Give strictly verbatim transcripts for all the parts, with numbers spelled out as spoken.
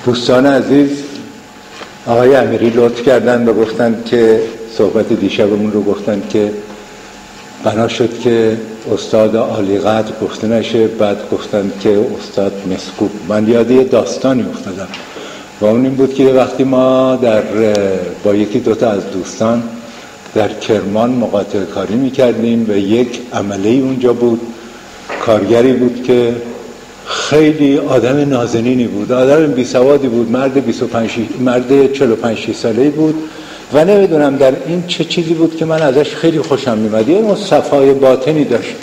دوستان عزیز، آقای امیری لطف کردن و گفتن که صحبت دیشبمون رو گفتن که بنا شد که استاد عالیقدر گفته نشه، بعد گفتن که استاد مسکوب. من یاد یه داستانی افتادم و اون این بود که وقتی ما در با یکی دوتا از دوستان در کرمان مقاطعه کاری میکردیم و یک عمله اونجا بود، کارگری بود که خیلی آدم نازنینی بود، آدم بی سوادی بود، مرد بیست و پنج مرد چهل و پنج ساله‌ای بود و نمیدونم در این چه چیزی بود که من ازش خیلی خوشم می‌آمد. یه صفای باطنی داشت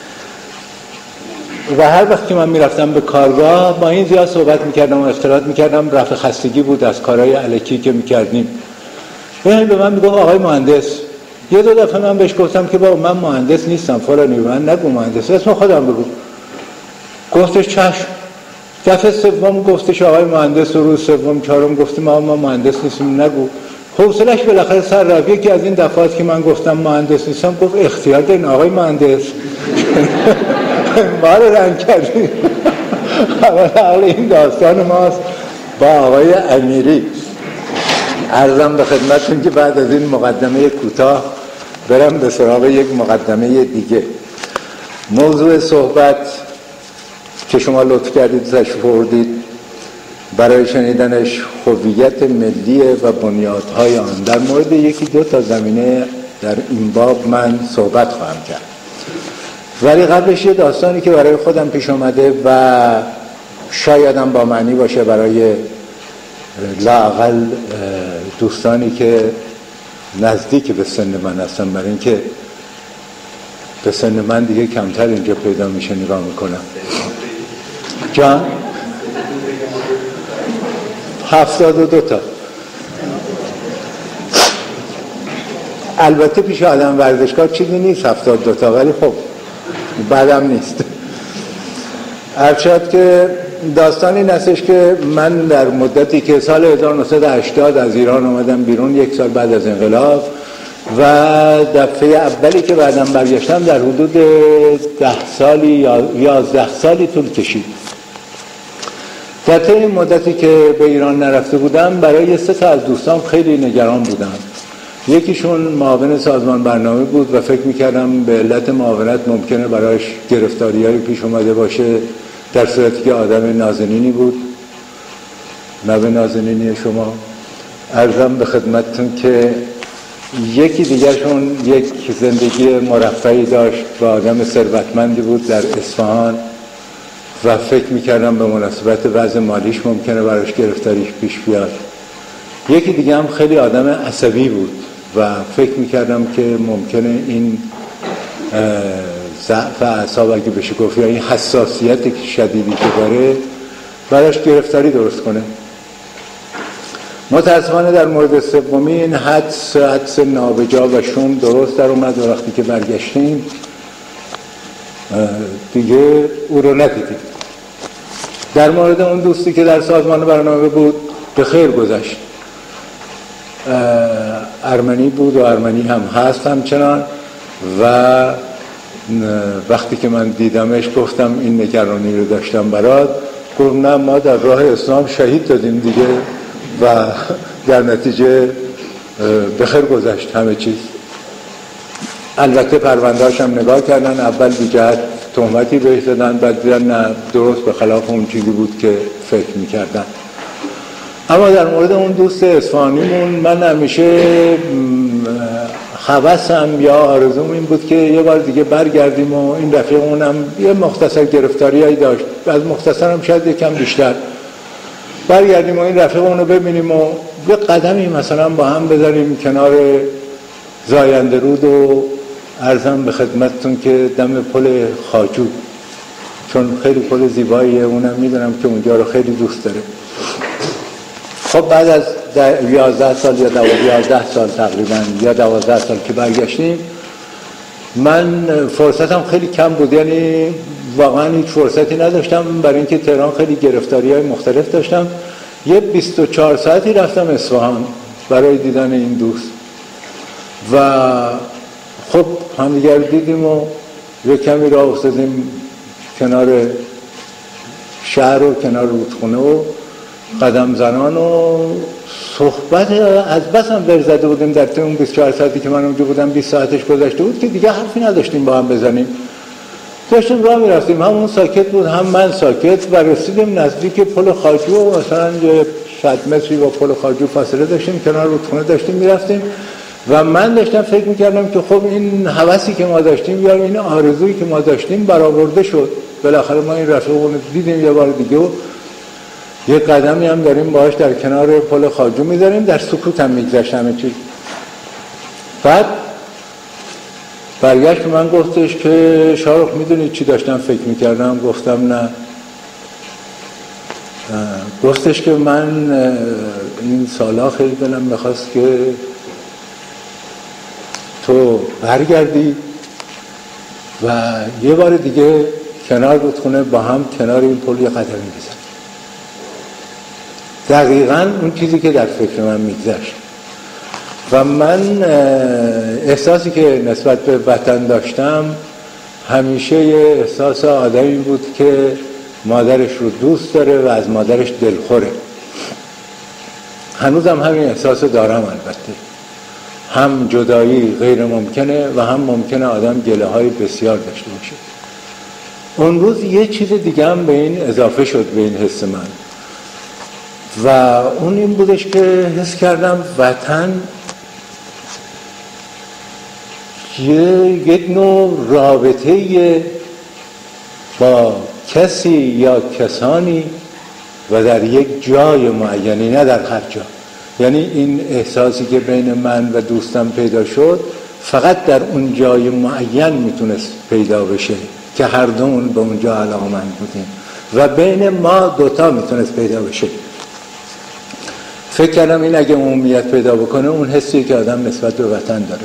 و هر وقت که من میرفتم به کارگاه با این زیاد صحبت میکردم و اختلاط میکردم. رفع خستگی بود از کارهای الکی که میکردیم. ببین به من میگفت آقای مهندس. یه دو دفعه من بهش گفتم که بابا من مهندس نیستم فلانی، من نگو مهندس، اسم خودم بگو. گفتش چشم. دفعه سوم گفتش آقای مهندس، و روز سوم چهارم گفتیم ما ما مهندس نیستیم نگو. حوصله‌اش بالاخره سر رفت. یکی از این دفعات که من گفتم مهندس نیستم گفت اختیار دارین آقای مهندس. ما رو رنگ کردیم. حالا این داستان ماست با آقای امیری. عرضم به خدمتتون که بعد از این مقدمه کوتاه برم به سراغ یک مقدمه دیگه. موضوع صحبت که شما لطف کردید تشریف آوردید برای شنیدنش هویت ملی و بنیادهای آن. در مورد یکی دو تا زمینه در این باب من صحبت خواهم کرد، ولی قبلش یه داستانی که برای خودم پیش آمده و شایدم با معنی باشه برای لااقل دوستانی که نزدیک به سن من هستن، برای اینکه به سن من دیگه کمتر اینجا پیدا میشه نگاه میکنم. جان هفتاد و دو تا. البته پیش آدم ورزشکار چیزی نیست هفتاد و دو تا، ولی خب بعدم نیست. ارشد که داستانی این هستش که من در مدتی که سال هزار و نهصد و هشتاد از ایران آمدم بیرون، یک سال بعد از انقلاب، و دفعه اولی که بعدم برگشتم در حدود ده سالی یا یازده سالی طول کشید. در طی این مدتی که به ایران نرفته بودم برای سه تا از دوستان خیلی نگران بودم. یکیشون معاون سازمان برنامه بود و فکر میکردم به علت معاونت ممکنه برایش گرفتاری‌های پیش اومده باشه، در صورتی که آدم نازنینی بود. نوه نازنینی شما. عرضم به خدمتتون که یکی دیگرشون یک زندگی مرفهی داشت و آدم ثروتمندی بود در اصفهان و فکر میکردم به مناسبت وضع مالیش ممکنه براش گرفتاریش پیش بیاد. یکی دیگه هم خیلی آدم عصبی بود و فکر میکردم که ممکنه این ضعف اعصاب اگه بشه گفت یا این حساسیت شدیدی که داره براش گرفتاری درست کنه. متاسفانه در مورد سومی این حدس حدس نابجا و شوم درست در اومد و وقتی که برگشتیم دیگه او رو ندیدیم. در مورد اون دوستی که در سازمان برنامه بود به خیر گذشت. ارمنی بود و ارمنی هم هست همچنان، و وقتی که من دیدمش گفتم این نگرانی رو داشتم برات. گفت نه ما در راه اسلام شهید دادیم دیگه و در نتیجه به خیر گذشت همه چیز. البته پرونده‌اش هم نگاه کردن، اول بی جهت تهمتی بهش دادن، بعد دیدن نه درست به خلاف اون چیزی بود که فکر میکردن. اما در مورد اون دوست اصفهانیمون من همیشه هوسم یا آرزوم این بود که یه بار دیگه برگردیم و این رفیقمونم یه مختصر گرفتاریایی داشت، از مختصرم شاید یکم بیشتر، برگردیم و این رفیقمون رو ببینیم و یه قدمی مثلا با هم بذاریم کنار زاینده رود و عرضم به خدمتتون که دم پل خاجو، چون خیلی پل زیباییه، اونم میدونم که اونجا رو خیلی دوست داره. خب بعد از یازده سال یا دوازده سال تقریبا یا دوازده سال که برگشتیم، من فرصتم خیلی کم بود، یعنی واقعا هیچ فرصتی نداشتم برای اینکه تهران خیلی گرفتاری های مختلف داشتم. یه بیست و چهار ساعتی رفتم اصفهان برای دیدن این دوست و خب همدیگر دیدیم و یه کمی راه افتادیم کنار شهر و کنار رودخونه و قدم زنان و صحبت از بس هم ور زده بودیم در اون بیست و چهار ساعتی که من اونجا بودم، بیست ساعتش گذشته بود که دیگه حرفی نداشتیم با هم بزنیم. داشتیم راه میرفتیم، هم اون ساکت بود هم من ساکت، و رسیدیم نزدیک پل خواجو و مثلا یه صد متری با پل خواجو فاصله داشتیم، کنار رودخونه داشتیم میرفتیم و من داشتم فکر میکردم که خب این هوسی که ما داشتیم یا این آرزویی که ما داشتیم برآورده شد، بالاخره ما این رفیقمون دیدیم یه بار دیگه و یه قدمی هم داریم باهاش در کنار پل خواجو میذاریم، در سکوت هم میگذشت همه چیز. بعد برگشت من گفتش که شارخ میدونی چی داشتم فکر میکردم؟ گفتم نه. گفتش که من این سالا خیلی دلم میخواست که تو برگردی و یه بار دیگه کنار رودخونه با هم کنار این پل یه قدمی بزنیم. دقیقاً اون چیزی که در فکر من میگذشت. و من احساسی که نسبت به وطن داشتم همیشه یه احساس آدمی بود که مادرش رو دوست داره و از مادرش دلخوره. هنوزم همین احساس دارم. البته هم جدایی غیر ممکنه و هم ممکنه آدم گله های بسیار داشته باشه. اون روز یه چیز دیگه هم به این اضافه شد، به این حس من، و اون این بودش که حس کردم وطن یه یک نوع رابطه با کسی یا کسانی و در یک جای معینی، نه در هر جا. یعنی این احساسی که بین من و دوستم پیدا شد فقط در اون جای معین میتونست پیدا بشه که هر دومون به اونجا علاقه‌مند بودیم و بین ما دوتا میتونست پیدا بشه. فکر کردم این اگه عمومیت پیدا بکنه، اون حسی که آدم نسبت به وطن داره،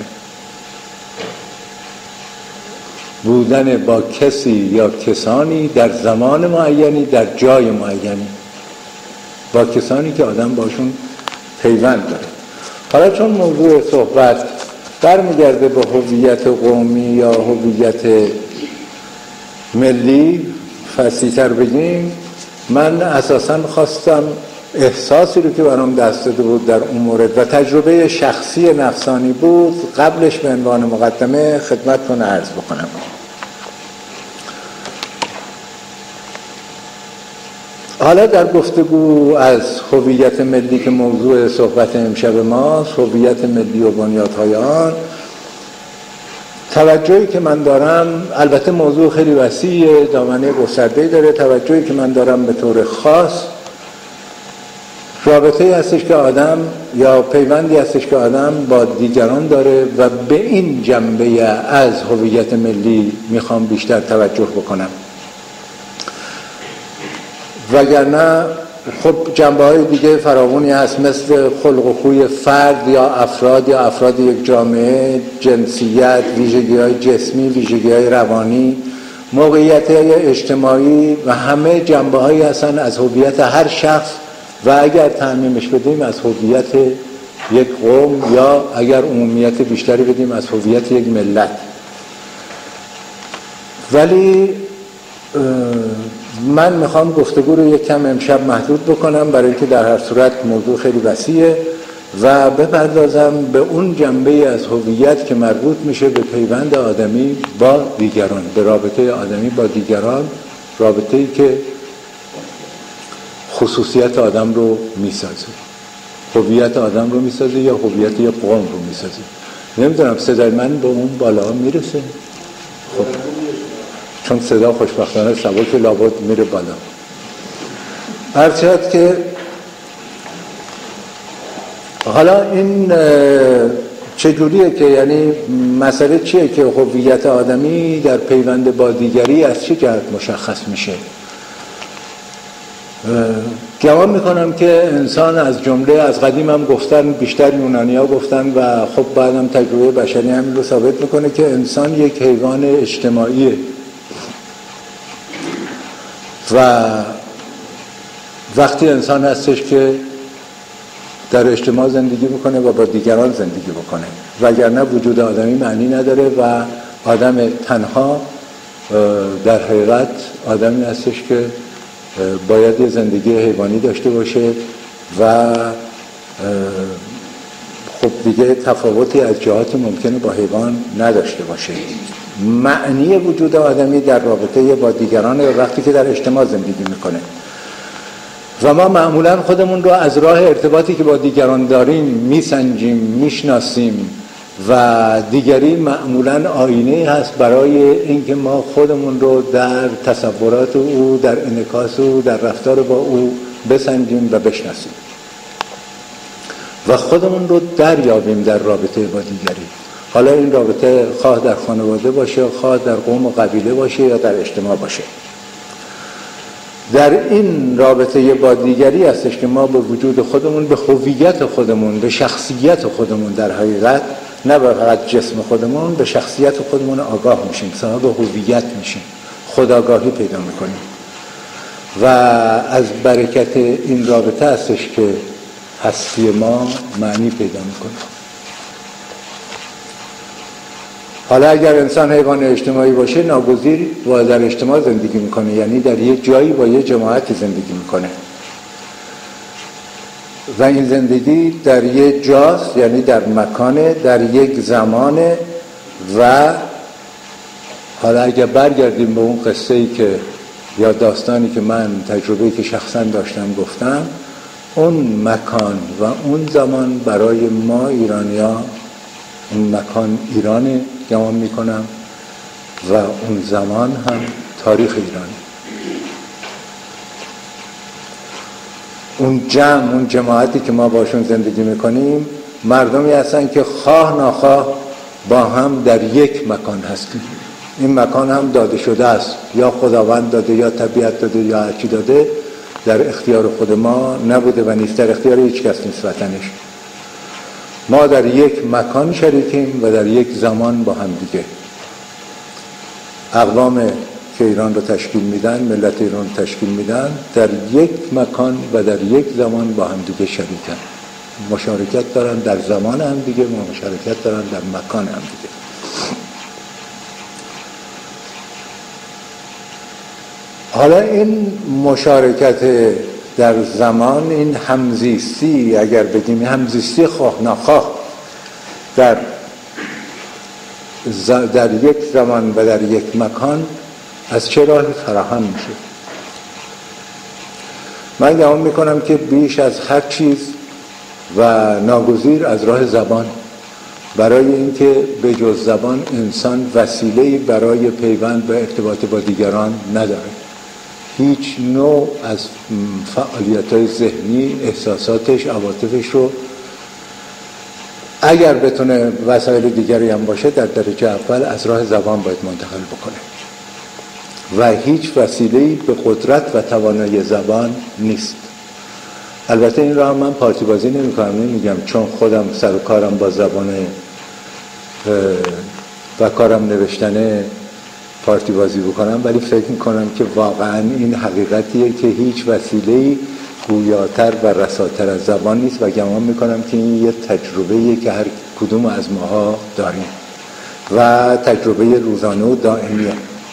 بودن با کسی یا کسانی در زمان معینی در جای معینی، با کسانی که آدم باشون پیوند داره. حالا چون موضوع صحبت برمیگرده به هویت قومی یا هویت ملی، فصیح‌تر بگیم، من اساساً خواستم احساسی رو که برام دست داده بود در اون مورد و تجربه شخصی نفسانی بود، قبلش به عنوان مقدمه خدمتتون عرض بکنم. حالا در گفتگو از هویت ملی که موضوع صحبت امشب ماست، هویت ملی و بنیادهای آن، توجهی که من دارم، البته موضوع خیلی وسیعه، دامنه گسترده‌ای داره، توجهی که من دارم به طور خاص رابطه‌ای هستش که آدم یا پیوندی هستش که آدم با دیگران داره و به این جنبه از هویت ملی میخوام بیشتر توجه بکنم. وگرنه خب جنبه‌های دیگه فراوانی هست، مثل خلق و خوی فرد یا افراد یا افراد یک جامعه، جنسیت، ویژگی‌های جسمی، ویژگی‌های روانی، موقعیت‌های اجتماعی و همه جنبه‌هایی هستن از هویت هر شخص و اگر تعمیمش بدیم از هویت یک قوم یا اگر عمومیت بیشتری بدیم از هویت یک ملت. ولی من میخوام گفتگو رو یک کم امشب محدود بکنم، برای اینکه در هر صورت موضوع خیلی وسیعه، و بپردازم به اون جنبه از هویت که مربوط میشه به پیوند آدمی با دیگران، به رابطه آدمی با دیگران، رابطه‌ای که خصوصیت آدم رو میسازه، هویت آدم رو میسازه یا هویت یک قوم رو میسازه. نمیدونم صدای من به اون بالا میرسه؟ خب چون صدا خوشبختانه سبک لابد میره بالا. هر شد که حالا این چجوریه که یعنی مسئله چیه که هویت آدمی در پیوند با دیگری از چه جهت مشخص میشه؟ گمان میکنم که انسان از جمله از قدیم هم گفتن، بیشتر یونانی ها گفتن و خب بعدم تجربه بشری همین رو ثابت میکنه که انسان یک حیوان اجتماعیه و وقتی انسان هستش که در اجتماع زندگی میکنه و با دیگران زندگی بکنه، وگرنه وجود آدمی معنی نداره و آدم تنها در حقیقت آدمی هستش که باید یه زندگی حیوانی داشته باشه و خب دیگه تفاوتی از جهات ممکنه با حیوان نداشته باشه. معنی وجود آدمی در رابطه با دیگران وقتی که در اجتماع زندگی میکنه و ما معمولا خودمون رو از راه ارتباطی که با دیگران داریم میسنجیم، میشناسیم و دیگری معمولا آینه هست برای اینکه ما خودمون رو در تصورات او، در انعکاس او، در رفتار با او بسنجیم و بشناسیم و خودمون رو دریابیم در رابطه با دیگری. حالا این رابطه خواه در خانواده باشه، خواه در قوم و قبیله باشه یا در اجتماع باشه. در این رابطه با دیگری هستش که ما به وجود خودمون، به هویت خودمون، به شخصیت خودمون در حقیقت، نه فقط جسم خودمون، به شخصیت خودمون آگاه میشیم، صاحب هویت میشیم، خودآگاهی پیدا میکنیم و از برکت این رابطه هستش که هستی ما معنی پیدا میکنه. حالا اگر انسان حیوان اجتماعی باشه ناگزیر با در اجتماع زندگی میکنه، یعنی در یک جایی با یک جماعتی زندگی میکنه و این زندگی در یک جاست، یعنی در مکانه، در یک زمانه. و حالا اگر برگردیم به اون قصه ای که یا داستانی که من، تجربه‌ای که شخصا داشتم گفتم، اون مکان و اون زمان برای ما ایرانی‌ها، اون مکان ایرانه گمان میکنم و اون زمان هم تاریخ ایرانه. اون جمع، اون جماعتی که ما باشون زندگی میکنیم مردمی هستن که خواه ناخواه با هم در یک مکان هستیم. این مکان هم داده شده است، یا خداوند داده یا طبیعت داده یا هرچی داده، در اختیار خود ما نبوده و نیست، در اختیار هیچ کس نیست وطنش. ما در یک مکان شریکیم و در یک زمان با هم دیگه. اقوام که ایران رو تشکیل میدن، ملت ایران رو تشکیل میدن، در یک مکان و در یک زمان با هم دیگه شریکن، مشارکت دارن در زمان هم دیگه، مشارکت دارن در مکان هم دیگه. حالا این مشارکت در زمان، این همزیستی، اگر بگیم همزیستی خواه نخواه در ز... در یک زمان و در یک مکان از چه راهی فراهم میشه؟ من گمان میکنم که بیش از هر چیز و ناگزیر از راه زبان، برای اینکه به جز زبان انسان وسیله‌ای برای پیوند و ارتباط با دیگران نداره. هیچ نوع از فعالیت‌های ذهنی، احساساتش، عواطفش رو اگر بتونه وسایل دیگری هم باشه در درجه اول از راه زبان باید منتقل بکنه و هیچ وسیله‌ای به قدرت و توانایی زبان نیست. البته این را هم من پارتی بازی نمی کنم، نمیگم چون خودم سر و کارم با زبان و کارم نوشتنه پارتی بازی بکنم، ولی فکر میکنم که واقعا این حقیقتیه که هیچ وسیله‌ای گویاتر و رساتر از زبان نیست و گمان میکنم که این یه تجربه‌ایه که هر کدوم از ماها داریم و تجربه روزانه و دائمیه.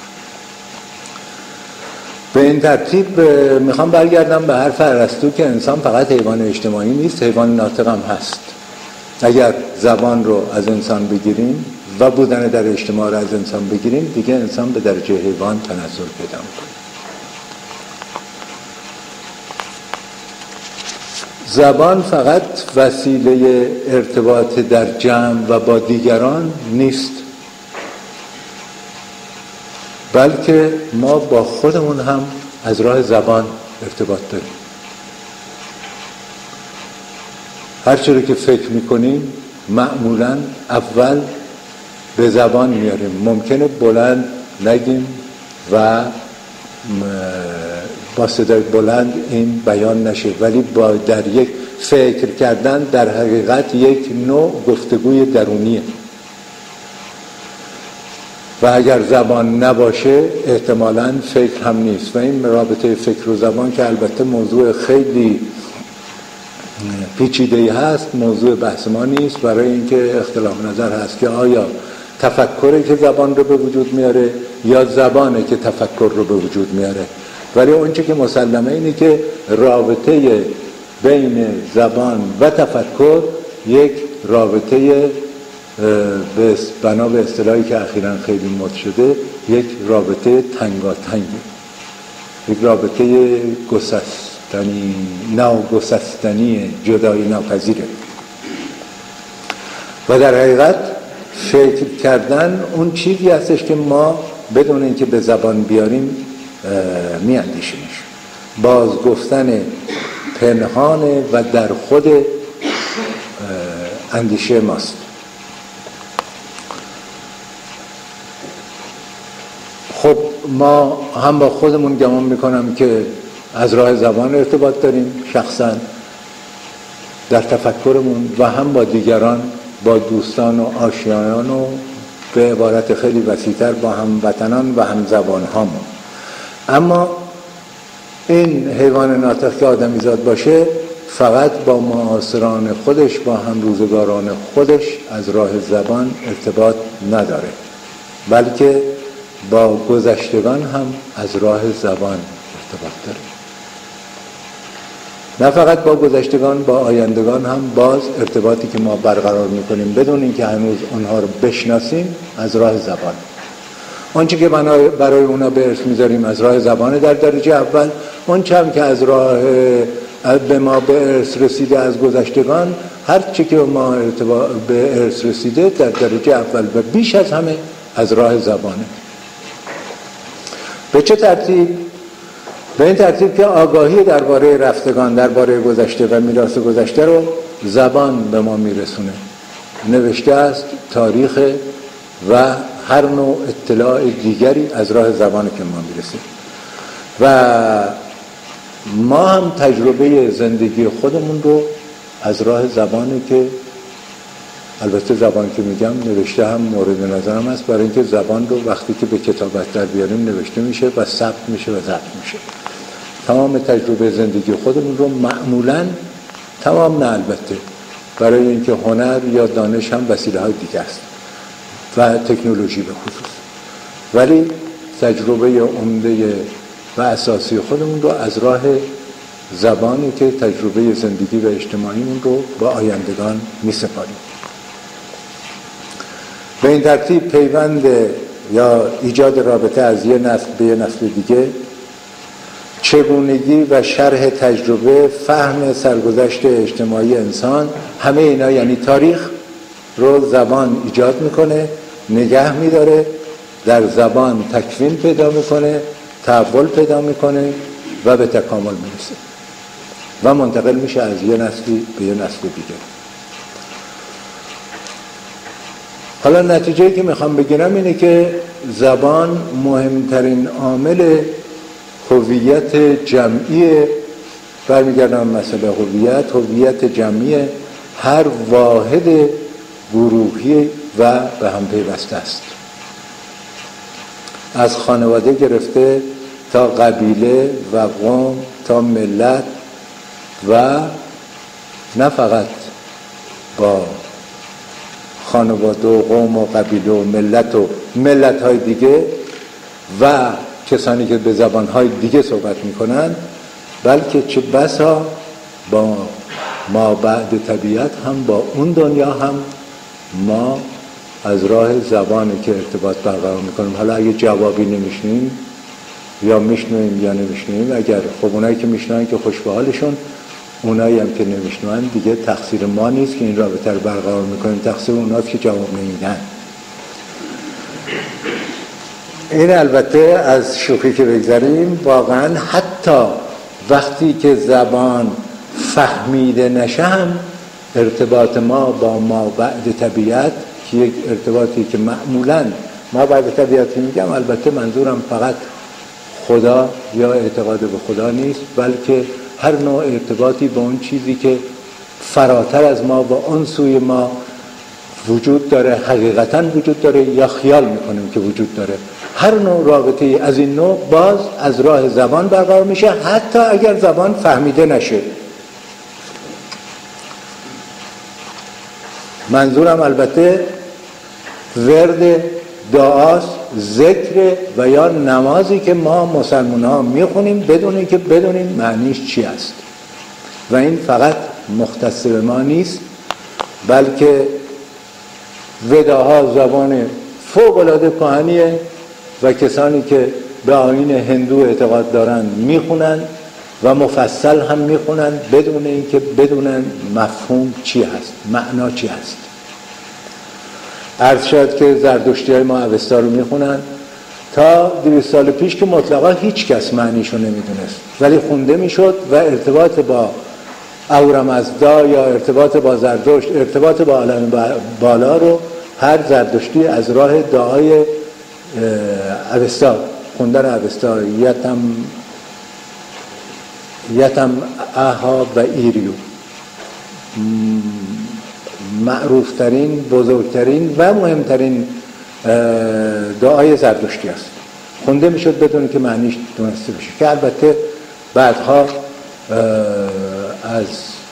به این ترتیب میخوام برگردم به حرف ارسطو که انسان فقط حیوان اجتماعی نیست، حیوان ناطق هم هست. اگر زبان رو از انسان بگیریم و بودن در اجتماع رو از انسان بگیریم، دیگه انسان به درجه حیوان تنزل پیدا میکنه. زبان فقط وسیله ارتباط در جمع و با دیگران نیست، بلکه ما با خودمون هم از راه زبان ارتباط داریم. هر چیزی که فکر میکنیم معمولاً اول به زبان میاریم. ممکنه بلند نگیم و با صدای بلند این بیان نشه، ولی با در یک فکر کردن در حقیقت یک نوع گفتگوی درونیه و اگر زبان نباشه احتمالاً فکر هم نیست. و این رابطه فکر و زبان که البته موضوع خیلی پیچیده‌ای هست، موضوع بحث ما نیست، برای اینکه اختلاف نظر هست که آیا تفکری که زبان رو به وجود میاره یا زبانه که تفکر رو به وجود میاره. ولی اونچه که مسلمه اینه که رابطه بین زبان و تفکر یک رابطه به بنا به اصطلاحی که اخیراً خیلی مد شده یک رابطه تنگاتنگه، یک رابطه گسستنی ناگسستنی جدایی ناپذیره. و در حقیقت فکر کردن اون چیزی هستش که ما بدون اینکه به زبان بیاریم میاندیشیمش. باز گفتن پنهان و در خود اندیشه ماست. خب ما هم با خودمون گمان میکنم که از راه زبان ارتباط داریم شخصا در تفکرمون، و هم با دیگران، با دوستان و آشنایان و به عبارت خیلی وسیع‌تر با هموطنان و هم زبان هامون. اما این حیوان ناطق که آدمیزاد باشه فقط با معاصران خودش، با هم روزگاران خودش از راه زبان ارتباط نداره، بلکه با گذشتگان هم از راه زبان ارتباط داره. نه فقط با گذشتگان، با آیندگان هم باز ارتباطی که ما برقرار میکنیم بدون اینکه هنوز اونها رو بشناسیم از راه زبان. آنچه که برای اونا به ارث میذاریم از راه زبان در درجه اول، اون چم که از راه به ما به ارث رسیده از گذشتگان، هر چی که ما به ارث رسیده در درجه اول و بیش از همه از راه زبانه. به چه ترتیب؟ به این ترتیب که آگاهی درباره رفتگان، درباره گذشته و میراث گذشته رو زبان به ما میرسونه. نوشته است، تاریخ و هر نوع اطلاع دیگری از راه زبان که ما میرسه. و ما هم تجربه زندگی خودمون رو از راه زبانی که البته زبان که میگم نوشته هم مورد نظرم است، برای اینکه زبان رو وقتی که به کتابت در بیاریم نوشته میشه و ثبت میشه و ضبط میشه. تمام تجربه زندگی خودمون رو معمولاً، تمام نه البته، برای اینکه هنر یا دانش هم وسیله های دیگه است و تکنولوژی به خصوص، ولی تجربه عمده و اساسی خودمون رو از راه زبانی که تجربه زندگی و اجتماعیمون رو با آیندگان میسپاریم. به این ترتیب پیوند یا ایجاد رابطه از یه نسل به یه نسل دیگه، چگونگی و شرح تجربه، فهم سرگذشت اجتماعی انسان، همه اینا یعنی تاریخ رو زبان ایجاد میکنه، نگه میداره، در زبان تکوین پیدا میکنه، تحول پیدا میکنه و به تکامل میرسه و منتقل میشه از یه نسلی به یه نسل دیگه. حالا نتیجه‌ای که میخوام بگیرم اینه که زبان مهمترین عامل هویت جمعی، برمیگردم مسئله هویت، هویت جمعی هر واحد گروهی و به هم پیوسته است، از خانواده گرفته تا قبیله و قوم تا ملت، و نه فقط با خانواده و قوم و قبیله و ملت و ملت های دیگه و کسانی که به زبانهای دیگه صحبت میکنن، بلکه چه بسا با ما بعد طبیعت هم با اون دنیا هم ما از راه زبانی که ارتباط برقرار میکنیم. حالا اگه جوابی نمیشنیم یا میشنویم یا نمیشنویم، اگر خب اونایی که میشنوین که خوش به حالشون، اونایی هم که نمیشنوین دیگه تقصیر ما نیست که این رابطه رو برقرار میکنیم، تقصیر اوناست که جواب نمیدن. این البته از شوخی که بگذاریم، واقعا حتی وقتی که زبان فهمیده نشه هم ارتباط ما با ما بعد طبیعت، که یک ارتباطی که معمولاً ما بعد طبیعتی میگم، البته منظورم فقط خدا یا اعتقاد به خدا نیست، بلکه هر نوع ارتباطی با اون چیزی که فراتر از ما و اون سوی ما وجود داره، حقیقتاً وجود داره یا خیال میکنیم که وجود داره، هر نوع رابطه از این نوع باز از راه زبان برقرار میشه، حتی اگر زبان فهمیده نشه. منظورم البته ورد دعاست ذکر و یا نمازی که ما مسلمان ها میخونیم بدون اینکه بدونیم معنیش چی است. و این فقط مختص به ما نیست، بلکه وداها زبان فوق العاده کهنیه و کسانی که به آیین هندو اعتقاد دارن میخونن و مفصل هم میخونن بدون اینکه بدونن مفهوم چی هست، معنا چی هست. عرض شد که زردشتی های ما اوستا رو میخونن تا دویست سال پیش که مطلقا هیچ کس معنیشو نمیدونست، ولی خونده میشد و ارتباط با اورامزدا یا ارتباط با زردشت، ارتباط با عالم بالا رو هر زردشتی از راه دعای اوستا، خوندن اوستا، یتم یتم اها و ایریو، معروفترین، بزرگترین و مهمترین دعای زردشتی است. خونده میشد بدون که معنیش دونسته بشه، که البته بعدها از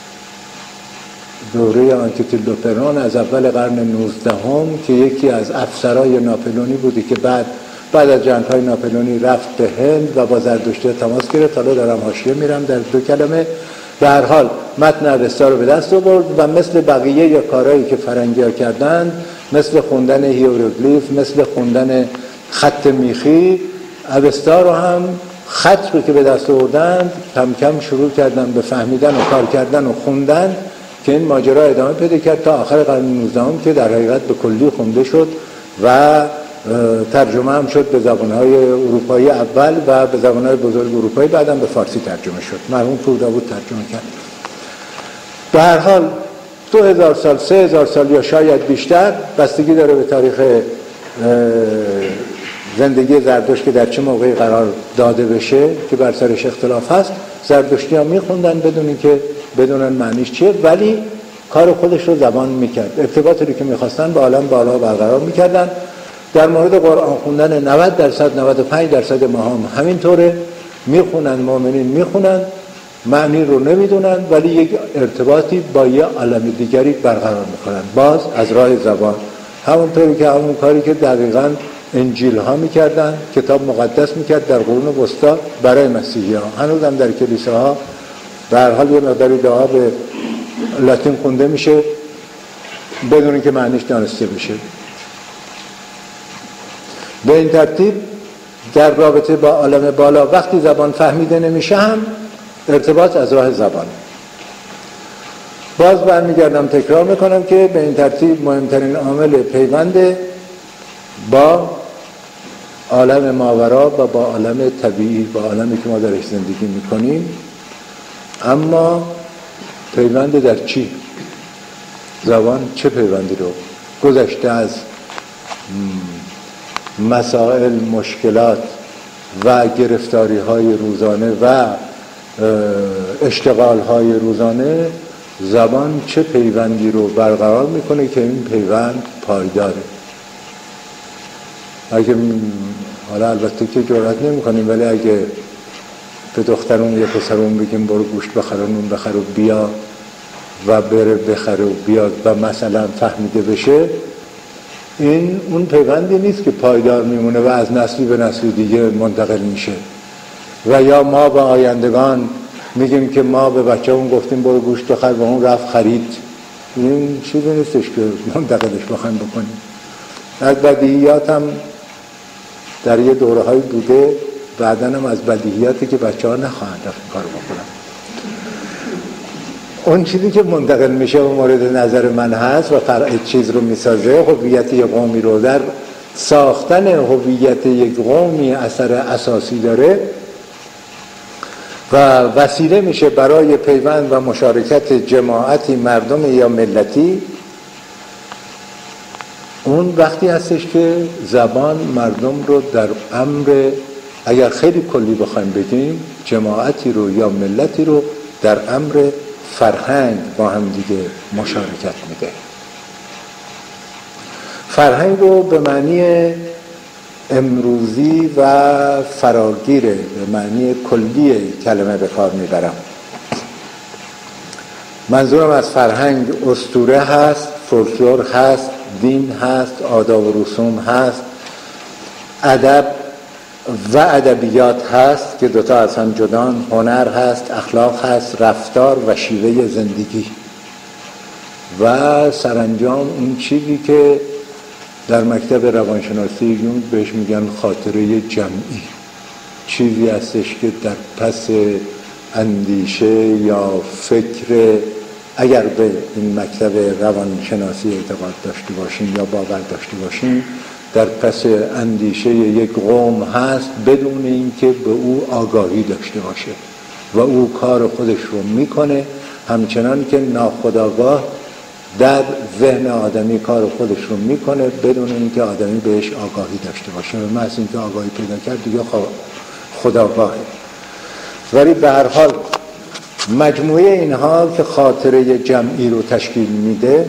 دوره آنتیتیلوپرون از اول قرن نوزدهم که یکی از افسرهای ناپلئونی بودی که بعد بعد از جنگ‌های ناپلئونی رفت به هند و با زردشتی تماس گرفت. حالا دارم حاشیه میرم در دو کلمه. به هر حال متن اوستا رو به دست آورد و مثل بقیه یا کارهایی که فرنگی‌ها کردن، مثل خوندن هیروگلیف، مثل خوندن خط میخی، اوستا رو هم خط رو که به دست آوردن کم کم شروع کردن به فهمیدن و کار کردن و خوندن، که این ماجرا ادامه پیدا کرد تا آخر قرن نوزدهم که در حقیقت به کلی خونده شد و ترجمه هم شد به زبان‌های اروپایی اول و به زبان‌های بزرگ اروپایی، بعدم به فارسی ترجمه شد. مرحوم پور داوود ترجمه کرد. به هر حال دو هزار سال، سه هزار سال یا شاید بیشتر، بستگی داره به تاریخ زندگی زردشت که در چه موقعی قرار داده بشه که بر سرش اختلاف هست. زردشتی ها میخوندن بدون اینکه بدونن معنیش چیه، ولی کار خودش رو زبان میکرد، ارتباطی رو که میخواستن با عالم بالا برقرار میکردن. در مورد قرآن خوندن نود درصد، نود و پنج درصد ما هم همینطوره، میخونن، مؤمنین میخونن، معنی رو نمیدونن، ولی یک ارتباطی با یه عالم دیگری برقرار میکنن، باز از راه زبان. همونطوری که همون کاری که دقیقاً انجیل ها میکردن، کتاب مقدس میکرد در قرون وسطا برای مسیحی ها. هنوز هم در کلیساها به هر حال یه مقداری دعا به لاتین خونده میشه بدون که معنیش دانسته بشه. به این ترتیب در رابطه با عالم بالا وقتی زبان فهمیده نمیشه هم ارتباط از راه زبان. باز برمیگردم تکرار میکنم که به این ترتیب مهمترین عامل پیوند با عالم ماورا و با عالم طبیعی، با عالمی که ما درش زندگی میکنیم. اما پیوند در چی؟ زبان چه پیوندی رو گذشته از مسائل، مشکلات و گرفتاری های روزانه و اشتغال های روزانه، زبان چه پیوندی رو برقرار میکنه که این پیوند پایداره؟ اگه حالا البته که جرئت نمی‌کنیم، ولی اگه به دخترون یا پسرون بگیم برو گوشت بخر و نون بخر و بیا و بره بخره و بیاد و مثلا فهمیده بشه، این اون پیوندی نیست که پایدار میمونه و از نسلی به نسل دیگه منتقل میشه. و یا ما به آیندگان میگیم که ما به بچه‌مون گفتیم برو گوشت بخر و اون رفت خرید. این چیزی نیستش که منتقلش بخوایم بکنیم. از بدیهیات هم در یه دوره هایی بوده، بعداً هم از بدیهیاتی که بچه ها نخواهند رفت کار بکنن. اون چیزی که منتقل میشه و مورد نظر من هست و فرع چیز رو میسازه، هویت یک قومی رو، در ساختن هویت یک قومی اثر اساسی داره و وسیله میشه برای پیوند و مشارکت جماعتی، مردم یا ملتی. اون وقتی هستش که زبان مردم رو در امر، اگر خیلی کلی بخوایم بگیم، جماعتی رو یا ملتی رو در امر فرهنگ با هم دیگه مشارکت میده. فرهنگ رو به معنی امروزی و فراگیره، به معنی کلی کلمه به کار میبرم. منظورم از فرهنگ اسطوره هست، فولکلور هست، دین هست، آداب و رسوم هست، ادب و ادبیات هست که دوتا از هم جدان، هنر هست، اخلاق هست، رفتار و شیوه زندگی و سرانجام اون چیزی که در مکتب روانشناسی یونگ بهش میگن خاطره جمعی، چیزی هستش که در پس اندیشه یا فکر، اگر به این مکتب روانشناسی اعتقاد داشته باشیم یا باور داشته باشیم، در پس اندیشه یک قوم هست بدون اینکه به او آگاهی داشته باشه و او کار خودش رو میکنه، همچنان که ناخودآگاه در ذهن آدمی کار خودش رو میکنه بدون اینکه آدمی بهش آگاهی داشته باشه و محض اینکه آگاهی پیدا کرد دیگه خودآگاهه. ولی به هر حال مجموعه اینها که خاطره جمعی رو تشکیل میده،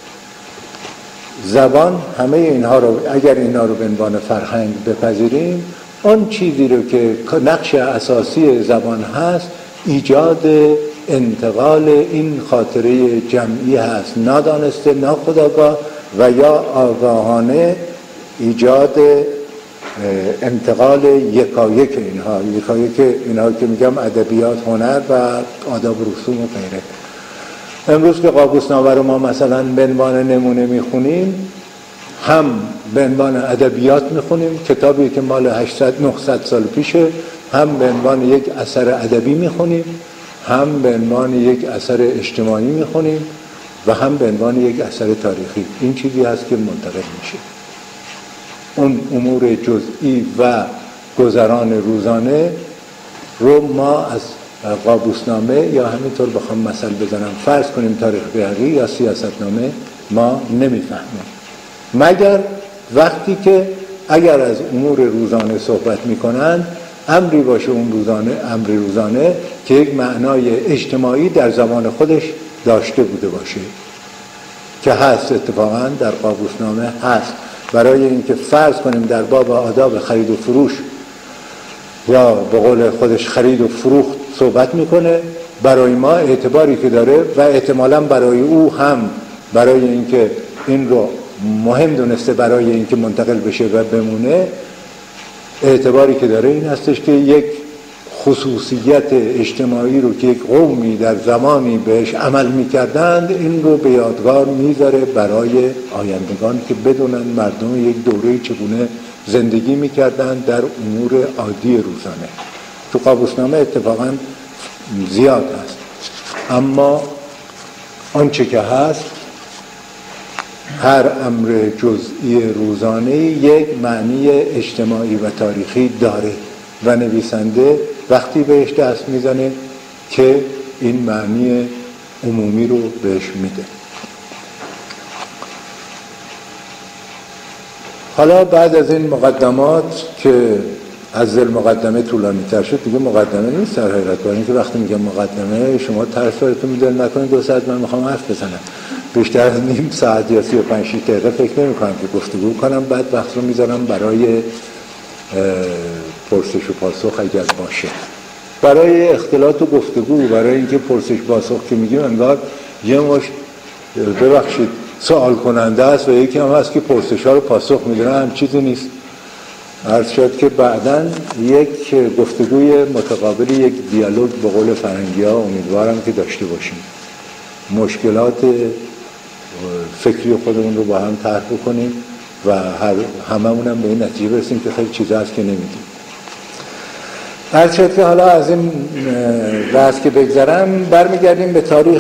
زبان همه اینها رو اگر اینها رو به عنوان فرهنگ بپذیریم، اون چیزی رو که نقش اساسی زبان هست ایجاد انتقال این خاطره جمعی هست، نادانسته، ناخودآگاه و یا آگاهانه ایجاد انتقال یکایک اینها یکایک اینها که میگم ادبیات، هنر و آداب و رسوم و غیره. امروز که قابوسنامه رو ما مثلا به عنوان نمونه میخونیم، هم به عنوان ادبیات میخونیم، کتابی که مال هشتصد نهصد سال پیشه، هم به عنوان یک اثر ادبی میخونیم، هم به عنوان یک اثر اجتماعی میخونیم و هم به عنوان یک اثر تاریخی. این چیزی هست که منتقل میشه. اون امور جزئی و گذران روزانه رو ما از قابوسنامه یا همینطور بخوام مثل بزنم فرض کنیم تاریخ بیهقی یا سیاستنامه ما نمیفهمیم، مگر وقتی که اگر از امور روزانه صحبت میکنن امری باشه اون روزانه امری روزانه که یک معنای اجتماعی در زمان خودش داشته بوده باشه، که هست اتفاقا در قابوسنامه هست. برای اینکه فرض کنیم در باب آداب خرید و فروش یا به قول خودش خرید و فروخت صحبت میکنه، برای ما اعتباری که داره و احتمالاً برای او هم برای اینکه این رو مهم دونسته برای اینکه منتقل بشه و بمونه، اعتباری که داره این هستش که یک خصوصیت اجتماعی رو که یک قومی در زمانی بهش عمل میکردند این رو به یادگار میذاره برای آیندگان که بدونن مردم یک دوره چگونه زندگی میکردند در امور عادی روزانه. تو قابوسنامه اتفاقا زیاد هست، اما آنچه که هست هر امر جزئی روزانه یک معنی اجتماعی و تاریخی داره و نویسنده وقتی بهش دست میزنه که این معنی عمومی رو بهش میده. حالا بعد از این مقدمات که از دل مقدمه طولانی تر شد، دیگه مقدمه نیست در حقیقت، برای اینکه وقتی میگم مقدمه شما ترس دارتون میدل نکنید دو ساعت من میخوام حرف بزنم، بیشتر از نیم ساعت یا سی و پنج شیش دقیقه فکر نمی کنم که گفتگو کنم، بعد وقت رو میذارم برای پرسش و پاسخ اگر باشه، برای اختلاط و گفتگو، برای اینکه پرسش پاسخ که میگیم انگار یه مش ببخشید سوال کننده است و یکی هم هست که پرسش ها رو پاسخ میدونه، هم چیزی نیست. عرض شد که بعداً یک گفتگوی متقابل، یک دیالوگ به قول فرنگی ها امیدوارم که داشته باشیم، مشکلات فکری خودمون رو با هم طرح بکنیم و هر هممون هم به این نتیجه برسیم که خیلی چیزا هست که نمیدیم. عرض شد که حالا از این بحث که بگذرم برمیگردیم به تاریخ.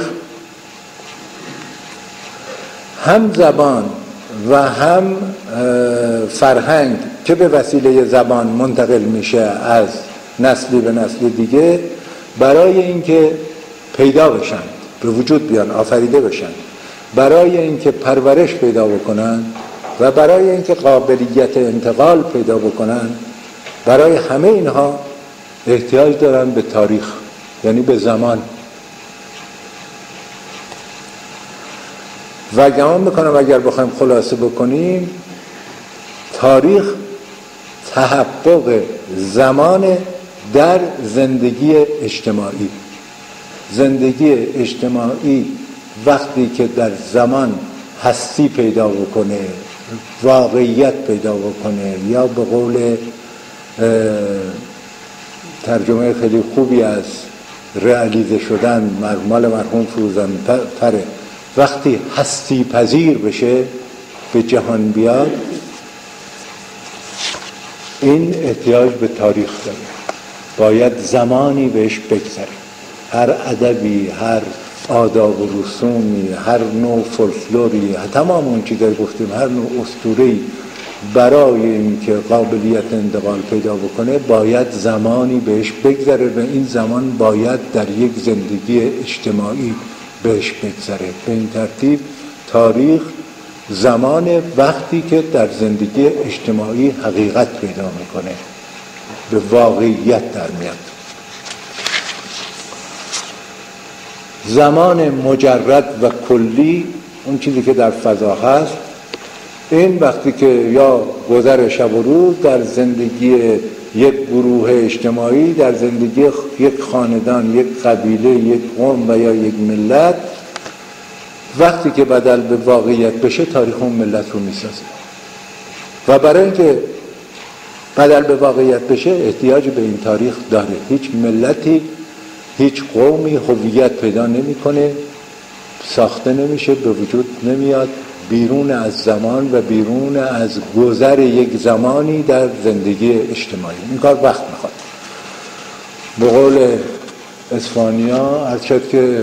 هم زبان و هم فرهنگ که به وسیله زبان منتقل میشه از نسلی به نسل دیگه، برای اینکه پیدا بشن، به وجود بیان، آفریده بشن، برای اینکه پرورش پیدا بکنن و برای اینکه قابلیت انتقال پیدا بکنن، برای همه اینها احتیاج دارن به تاریخ، یعنی به زمان. و گمان میکنم اگر بخوایم خلاصه بکنیم، تاریخ تحقق زمان در زندگی اجتماعی. زندگی اجتماعی وقتی که در زمان هستی پیدا بکنه، واقعیت پیدا بکنه، یا به قول ترجمه خیلی خوبی از رئالیزه شدن مال مرحوم فروزانفره، وقتی هستی پذیر بشه به جهان بیاد، این احتیاج به تاریخ داره، باید زمانی بهش بگذره. هر ادبی، هر آداب و رسومی، هر نوع فولکلوری، تمام اون چیزایی گفتیم، هر نوع اسطوره‌ای برای اینکه قابلیت انتقال پیدا بکنه باید زمانی بهش بگذره و این زمان باید در یک زندگی اجتماعی بهش بگذره. به این ترتیب تاریخ زمان وقتی که در زندگی اجتماعی حقیقت پیدا میکنه، به واقعیت در میاد. زمان مجرد و کلی، اون چیزی که در فضا هست، این وقتی که یا گذر شب و روز در زندگی یک گروه اجتماعی، در زندگی یک خاندان، یک قبیله، یک قوم و یا یک ملت، وقتی که بدل به واقعیت بشه تاریخ اون ملت رو میسازه. و برای اینکه بدل به واقعیت بشه احتیاج به این تاریخ داره. هیچ ملتی، هیچ قومی هویت پیدا نمیکنه، ساخته نمیشه، به وجود نمیاد بیرون از زمان و بیرون از گذر یک زمانی در زندگی اجتماعی. این کار وقت میخواد. به قول اسپانیا عرض شد که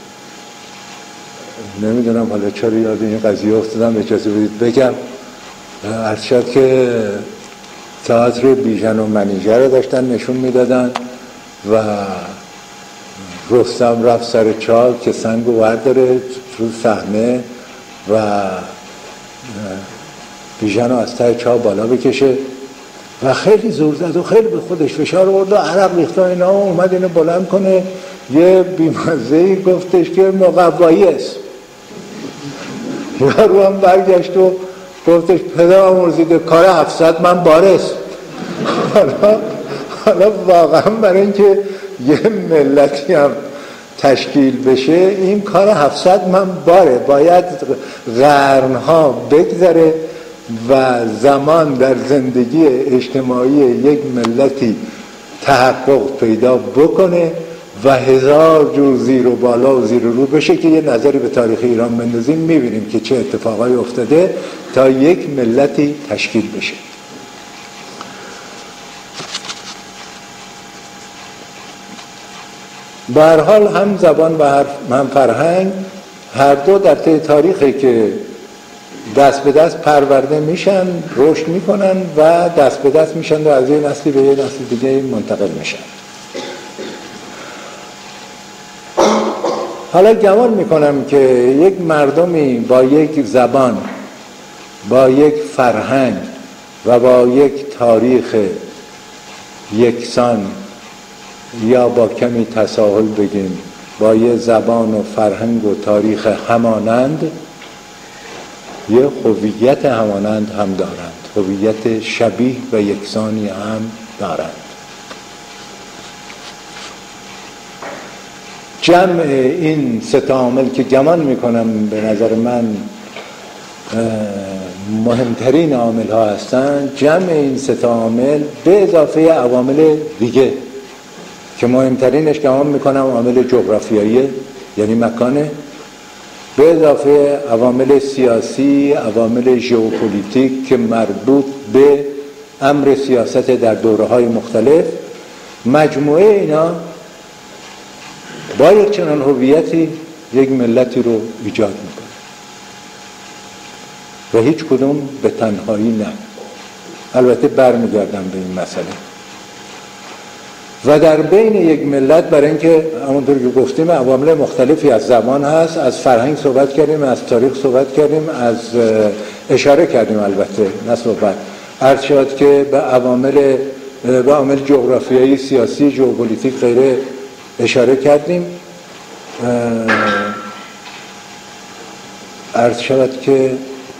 نمیدونم حالا چرا یاد این قضیه افتادم، اجازه بدید بگم. عرض شد که تئاتر بیژن و منیژه رو داشتن نشون میدادن و رستم رفت سر چاه که سنگو ورداره رو صحنه و بیژن رو از ته چاه بالا بکشه و خیلی زور زد و خیلی به خودش فشار آورد و عرق ریخت و اینا، اومد اینو بلند کنه. یه بیمزه‌ای گفتش که مقوایی است. یارو هم برگشت و گفتش پدرم مرزیده کار هفتصد من بارست. حالا حالا واقعا برای اینکه یه ملتی هم تشکیل بشه این کار هفتصد من باره، باید قرنها بگذره و زمان در زندگی اجتماعی یک ملتی تحقق پیدا بکنه و هزار جور زیر و بالا و زیر و رو بشه که یه نظری به تاریخ ایران بندازیم میبینیم که چه اتفاقایی افتاده تا یک ملتی تشکیل بشه. به هر حال هم زبان و هم فرهنگ هر دو در طی تاریخی که دست به دست پرورده میشن، رشد میکنن و دست به دست میشن و از یه نسلی به یه نسل دیگه منتقل میشن. حالا گمان میکنم که یک مردمی با یک زبان، با یک فرهنگ و با یک تاریخ یکسان، یا با کمی تساهل بگیم با یه زبان و فرهنگ و تاریخ همانند، یه هویت همانند هم دارند، هویت شبیه و یکسانی هم دارند. جمع این سه تا عامل که گمان میکنم به نظر من مهمترین عامل ها هستند، جمع این سه تا عامل به اضافه عوامل دیگه که مهمترینش گمان میکنم عامل جغرافیایی یعنی مکانه، به اضافه عوامل سیاسی، عوامل ژئوپلیتیک که مربوط به امر سیاست در دوره‌های مختلف، مجموعه اینا با یک چنان هویتی یک ملتی رو ایجاد میکنه و هیچ کدوم به تنهایی نه. البته برمیگردم به این مسئله. و در بین یک ملت، برای اینکه همونطور که گفتیم عوامل مختلفی از زبان هست، از فرهنگ صحبت کردیم، از تاریخ صحبت کردیم، از اشاره کردیم، البته نه صحبت عرض شد که به عوامل به عوامل جغرافیایی، سیاسی، ژئوپلیتیک غیره اشاره کردیم. عرض شد که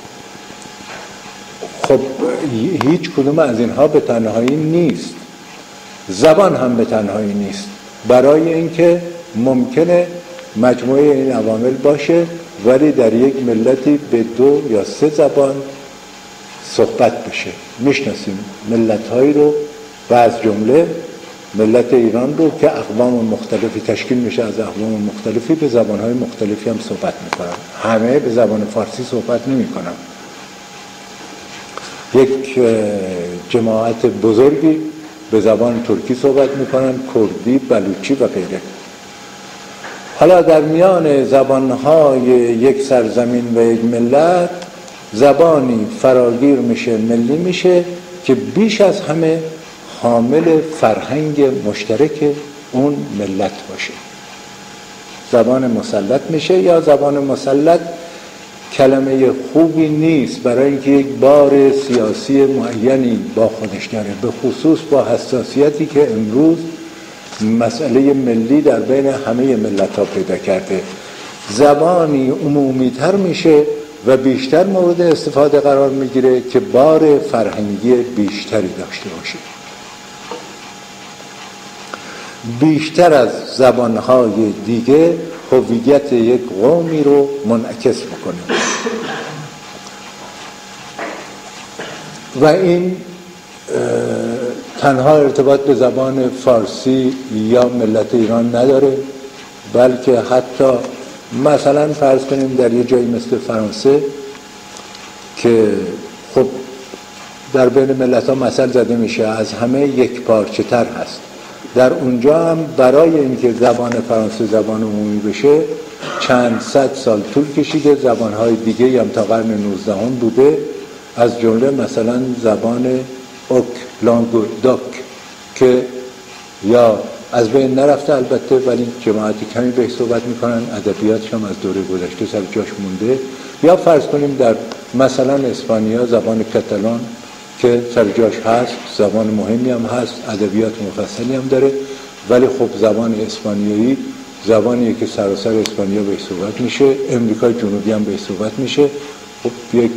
خب هیچ کدوم از اینها به تنهایی نیست، زبان هم به تنهایی نیست، برای اینکه ممکنه مجموعه این عوامل باشه ولی در یک ملتی به دو یا سه زبان صحبت بشه، میشناسیم ملت هایی رو و از جمله ملت ایران رو که اقوام مختلفی تشکیل میشه از اقوام مختلفی به زبانهای مختلفی هم صحبت میکنن. همه به زبان فارسی صحبت نمیکنن. یک جماعت بزرگی به زبان ترکی صحبت میکنن، کردی، بلوچی و غیره. حالا در میان زبانهای یک سرزمین و یک ملت زبانی فراگیر میشه، ملی میشه که بیش از همه حامل فرهنگ مشترک اون ملت باشه. زبان مسلط میشه، یا زبان مسلط کلمه خوبی نیست برای اینکه یک بار سیاسی معینی با خودش داره، به خصوص با حساسیتی که امروز مسئله ملی در بین همه ملت ها پیدا کرده. زبانی عمومی تر میشه و بیشتر مورد استفاده قرار میگیره که بار فرهنگی بیشتری داشته باشه، بیشتر از زبانهای دیگه هویت یک قومی رو منعکس بکنه. و این تنها ارتباط به زبان فارسی یا ملت ایران نداره، بلکه حتی مثلا فرض کنیم در یه جایی مثل فرانسه که خب در بین ملت ها مثل زده میشه از همه یک پارچه تر هست، در اونجا هم برای اینکه زبان فرانسه زبان عمومی بشه چند صد سال طول کشیده. زبانهای دیگه هم تا قرن نوزدهم بوده، از جمله مثلا زبان اوک، لانگو دوک که یا از بین نرفته البته، ولی جماعتی کمی بهش صحبت میکنن، ادبیاتش هم از دوره گذشته سر جاش مونده. یا فرض کنیم در مثلا اسپانیا زبان کاتالان که سر جاش هست، زبان مهمی هم هست، ادبیات مفصلی هم داره، ولی خب زبان اسپانیایی زبانیه که سراسر اسپانیا بهش صحبت میشه، امریکای جنوبی هم بهش صحبت میشه. خب یک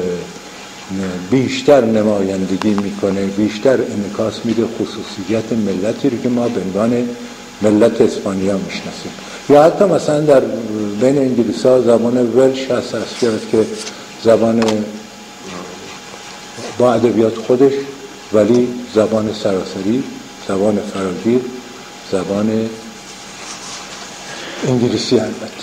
بیشتر نمایندگی میکنه، بیشتر انعکاس میده خصوصیت ملتی رو که ما به عنوان ملت اسپانیا میشناسیم. یا حتی مثلا در بین انگلیس ها زبان ولش هست که زبان با ادبیات خودش، ولی زبان سراسری، زبان فراگیر، زبان انگلیسی البته.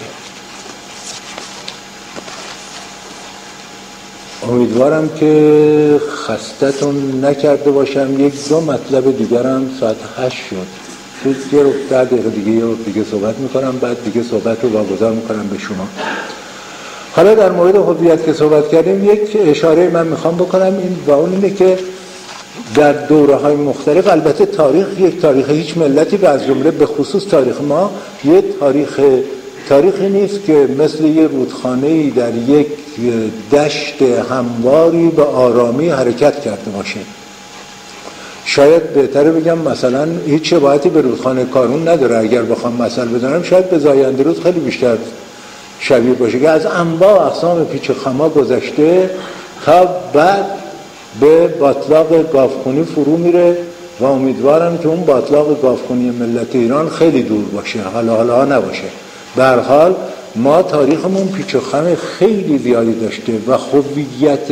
امیدوارم که خستتون نکرده باشم. یک دو مطلب دیگرم ساعت هشت شد، شد یه رو ده دقیقه دیگه یه رو دیگه صحبت میکنم، بعد دیگه صحبت رو واگذار میکنم به شما. حالا در مورد هویت که صحبت کردیم یک اشاره من میخوام بکنم، این و اون اینه که در دوره های مختلف البته تاریخ یک تاریخ هیچ ملتی و از جمله به خصوص تاریخ ما یک تاریخ تاریخی نیست که مثل یه رودخانه‌ای در یک دشت همواری به آرامی حرکت کرده باشه. شاید بهتره بگم مثلا هیچ شباهتی به رودخانه کارون نداره. اگر بخوام مثل بزنم شاید به زاینده رود خیلی بیشتر شبیه باشه که از انواع اقسام پیچ و خما گذشته تا بعد به باطلاق گاوخونی فرو میره و امیدوارم که اون باطلاق گاوخونی ملت ایران خیلی دور باشه، حالا حالا نباشه. به هر حال ما تاریخمون پیچ و خم خیلی زیادی داشته و هویت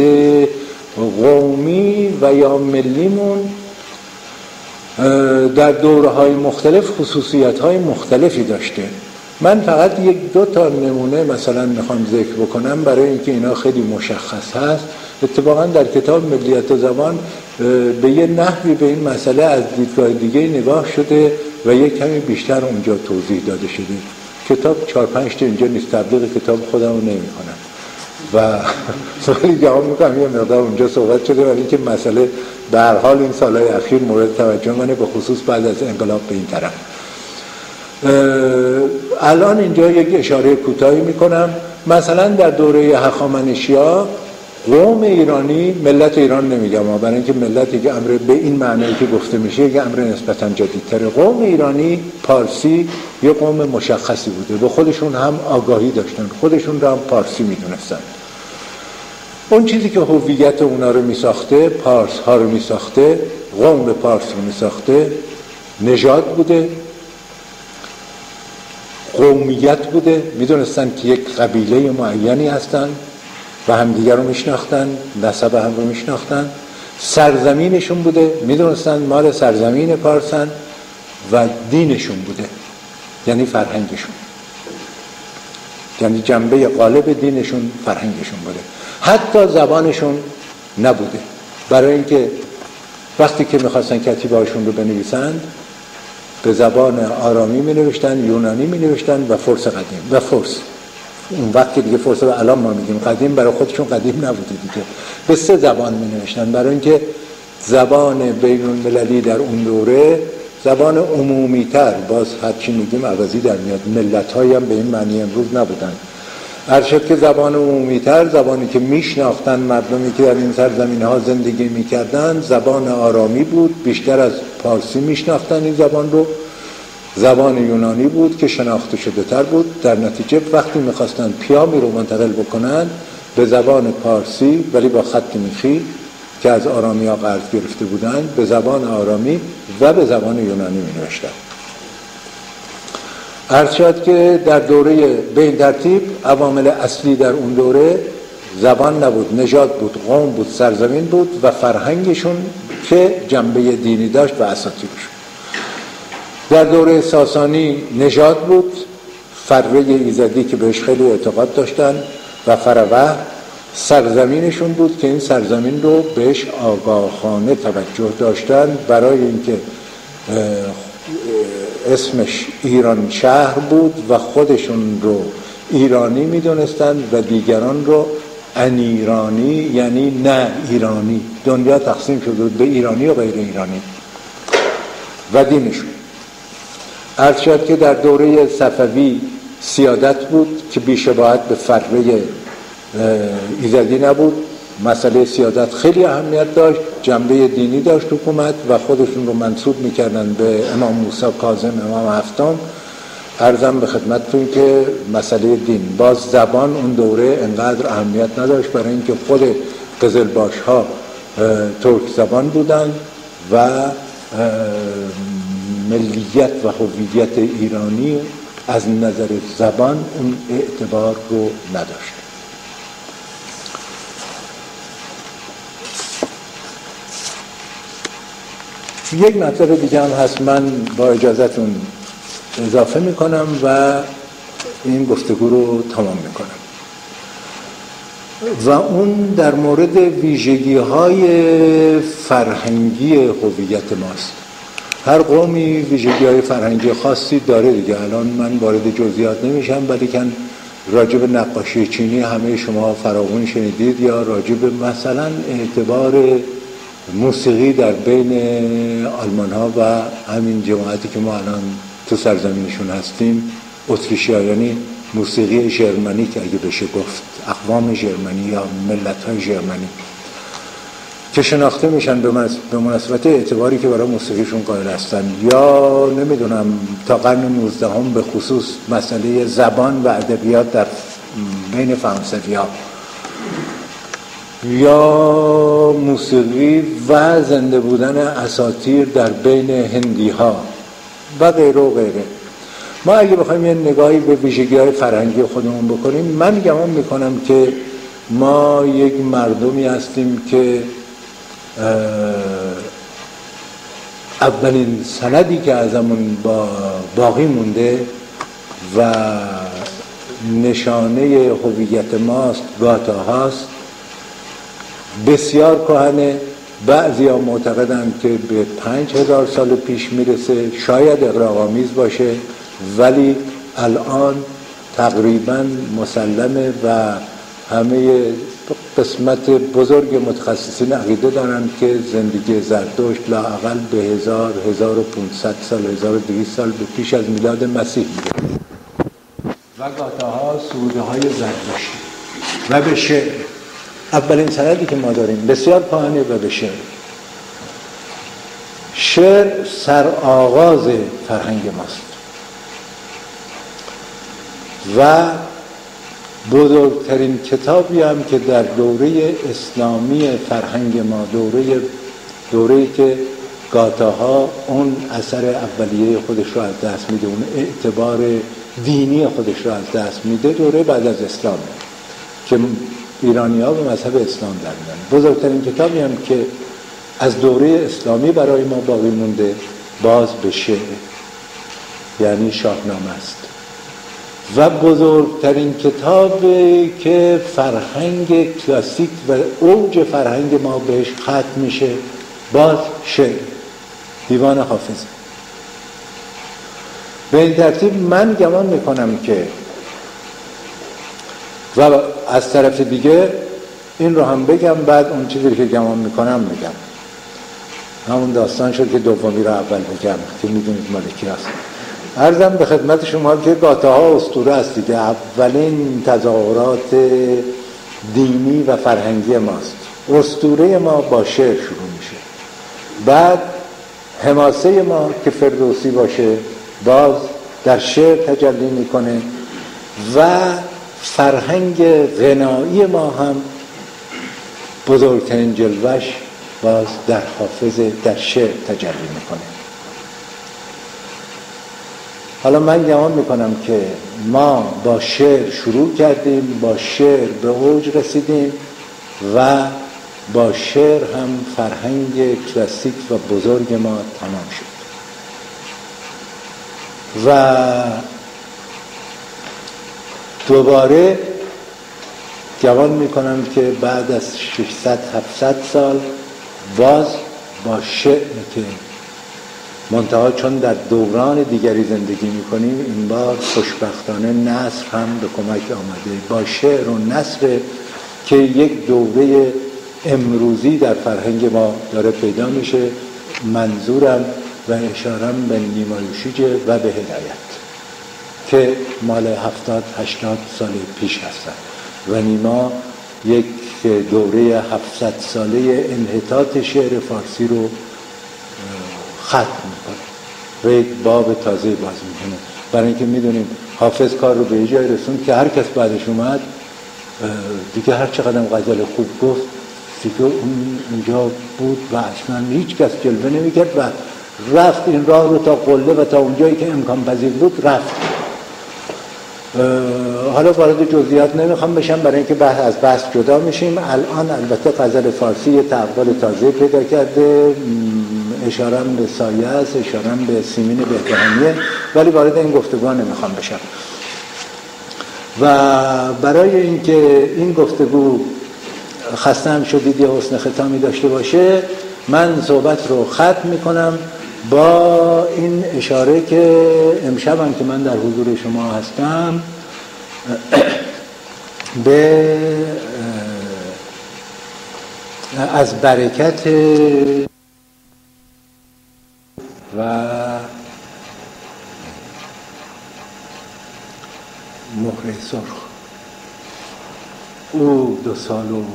قومی و یا ملیمون در دوره‌های مختلف خصوصیت‌های مختلفی داشته. من فقط یک دو تا نمونه مثلا میخوام ذکر بکنم برای اینکه اینا خیلی مشخص هست. اتفاقا در کتاب ملیت و زبان به یه نحوی به این مسئله از دیدگاه دیگه نگاه شده و یک کمی بیشتر اونجا توضیح داده شده. کتاب چهار پنج تا اینجا نیست، تبلیغ کتاب خودم رو نمی کنم و ولی جواب میکنم یه مقدار اونجا صحبت شده، ولی که مسئله به هر حال این سالهای اخیر مورد توجه منه، به خصوص بعد از انقلاب به این طرف. الان اینجا یک اشاره کوتاهی میکنم. مثلا در دوره هخامنشیا قوم ایرانی، ملت ایران نمیگم برای اینکه ملتی که امر به این معنی که گفته میشه یک امر نسبتا جدیدتره. قوم ایرانی پارسی یه قوم مشخصی بوده، به خودشون هم آگاهی داشتن، خودشون رو هم پارسی میدونستن. اون چیزی که هویت اونا رو میساخته، پارس ها رو میساخته، قوم پارس رو میساخته، نژاد بوده، قومیت بوده. میدونستن که یک قبیله معینی هستن و همدیگر رو میشناختن، نسب هم رو میشناختن، سرزمینشون بوده، میدونستن مال سرزمین پارسن و دینشون بوده، یعنی فرهنگشون، یعنی جنبه غالب دینشون فرهنگشون بوده. حتی زبانشون نبوده، برای اینکه وقتی که میخواستن کتیبه هاشون رو بنویسند به زبان آرامی می نوشتن، یونانی می نوشتن و فارس قدیم و فارس. اون وقت که دیگه فارس رو الان ما میگیم قدیم، برای خودشون قدیم نبوده دیگه، به سه زبان می نوشتن، برای اینکه زبان بین المللی در اون دوره زبان عمومی تر، باز هرچی میگیم عوضی در میاد، ملت هایی هم به این معنی امروز نبودن، هرچند که زبان عمومی تر، زبانی که میشناختن مردمی که در این سرزمین ها زندگی میکردن، زبان آرامی بود، بیشتر از پارسی میشناختن این زبان رو. زبان یونانی بود که شناخته شده تر بود. در نتیجه وقتی میخواستن پیامی رو منتقل بکنن به زبان پارسی ولی با خط میخی که از آرامی ها قرض گرفته بودن، به زبان آرامی و به زبان یونانی می نوشتن. عرض شد که در دوره به این ترتیب عوامل اصلی در اون دوره زبان نبود، نژاد بود، قوم بود، سرزمین بود و فرهنگشون که جنبه دینی داشت و اساطیرشون. در دوره ساسانی نژاد بود، فره ایزدی که بهش خیلی اعتقاد داشتن و فروه سرزمینشون بود که این سرزمین رو بهش آگاهانه توجه داشتن، برای اینکه اسمش ایران شهر بود و خودشون رو ایرانی میدونستن و دیگران رو انیرانی، یعنی نه ایرانی. دنیا تقسیم شده بود به ایرانی و غیر ایرانی و دینشون. عرض شد که در دوره صفوی سیادت بود که بیشباهت به فره ایزدی نبود. مسئله سیادت خیلی اهمیت داشت، جنبه دینی داشت حکومت و خودشون رو منسوب میکردن به امام موسی کاظم، امام هفتم. عرضم به خدمتتون که مسئله دین، باز زبان اون دوره انقدر اهمیت نداشت، برای اینکه خود قزلباش ها ترک زبان بودن و ملیت و هویت ایرانی از نظر زبان اون اعتبار رو نداشت. یک مطلب دیگه هم هست، من با اجازتون اضافه میکنم و این گفتگو رو تمام میکنم، و اون در مورد ویژگی های فرهنگی هویت ماست. هر قومی ویژگی های فرهنگی خاصی داره دیگه. الان من وارد جزئیات نمیشم، ولی کن راجب نقاشی چینی همه شما فراوون شنیدید، یا راجب مثلا اعتبار موسیقی در بین آلمان ها و همین جماعتی که ما الان تو سرزمینشون هستیم، اتریشیا، یعنی موسیقی ژرمنی که اگه بشه گفت، اقوام ژرمنی یا ملت های ژرمنی که شناخته میشن به مناسبت اعتباری که برای موسیقیشون قائل هستن، یا نمیدونم تا قرن نوزدهم به خصوص مسئله زبان و ادبیات در بین فرانسوی ها، یا موسیقی و زنده بودن اساطیر در بین هندی ها و غیره و غیره. ما اگه بخوایم یه نگاهی به ویژگی های فرهنگی خودمون بکنیم، من گمان میکنم که ما یک مردمی هستیم که اولین سندی که ازمون با باقی مونده و نشانه هویت ماست گاتا هاست. بسیار کهنه، بعضی ها معتقدند که به پنج هزار سال پیش میرسه، شاید اغراق‌آمیز باشه، ولی الان تقریبا مسلمه و همه قسمت بزرگ متخصصین عقیده دارن که زندگی زرتشت لااقل به هزار، هزار و پونصد سال، هزار و دویست سال به پیش از میلاد مسیح میره و گاتاها سروده های زرتشتی و به شعر. اولین سندی که ما داریم بسیار پاهنه و به شعر. شعر سر آغاز فرهنگ ماست و بزرگترین کتابی هم که در دوره اسلامی فرهنگ ما، دوره دوره‌ای که گاتاها اون اثر اولیه خودش رو از دست میده، اون اعتبار دینی خودش رو از دست میده، دوره بعد از اسلام که ایرانی ها به مذهب اسلام در میان. بزرگترین کتابی هم که از دوره اسلامی برای ما باقی مونده باز به شعر، یعنی شاهنامه است. و بزرگترین کتابی که فرهنگ کلاسیک و اوج فرهنگ ما بهش ختم میشه باز شعر، دیوان حافظ. به این ترتیب من گمان میکنم که و از طرف دیگه این رو هم بگم، بعد اون چیزی که گمان میکنم میگم. همون داستان شد که دومی رو اول بگم که میدونید مال کی هست. عرضم به خدمت شما که گاته ها اسطوره است دیگه. اولین تظاهرات دینی و فرهنگی ماست. اسطوره ما با شعر شروع میشه، بعد حماسه ما که فردوسی باشه باز در شعر تجلی میکنه و فرهنگ غنایی ما هم بزرگترین جلوش باز در حافظ، در شعر تجلی میکنه. حالا من گمان میکنم که ما با شعر شروع کردیم، با شعر به اوج رسیدیم و با شعر هم فرهنگ کلاسیک و بزرگ ما تمام شد. و دوباره گمان میکنم که بعد از ششصد هفتصد سال باز با شعر که منتها چون در دوران دیگری زندگی میکنیم این بار خوشبختانه نثر هم به کمک آمده، با شعر و نثر که یک دوره امروزی در فرهنگ ما داره پیدا میشه. منظورم و اشارم به نیما یوشیجه و به هدایت که مال هفتاد هشتاد سال پیش هستن و نیما یک دوره هفتصد ساله انحطاط شعر فارسی رو ختم میکنه و یک باب تازه باز میکنه. برای اینکه میدونیم حافظ کار رو به یه جای رسوند که هر کس بعدش اومد دیگه هر چقدر غزل خوب گفت دیگه اون اونجا بود و اصلا هیچ کس جلوه نمیکرد و رفت این راه رو تا قله و تا اونجایی که امکان پذیر بود رفت. حالا وارد جزئیات نمیخوام بشم برای اینکه بحث از بحث جدا میشیم. الان البته غزل فارسی یه تحول تازه پیدا کرده، اشارم به سایه است، اشارم به سیمین بهبهانیه، ولی وارد این گفتگو نمیخوام بشم. و برای اینکه این گفتگو خسته هم شدید یه حسن ختامی داشته باشه، من صحبت رو ختم میکنم با این اشاره که امشب هم که من در حضور شما هستم به از برکت و مهره سرخ او دو سال و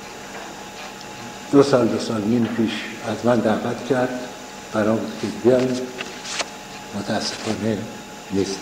دو سال دو سال نیم پیش از من دعوت کرد برای که بیایم، متاسفانه نیست.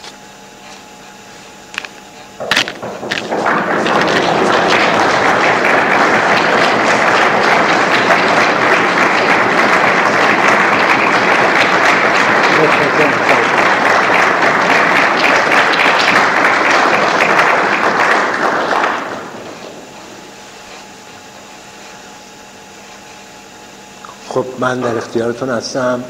خب من در اختیارتون هستم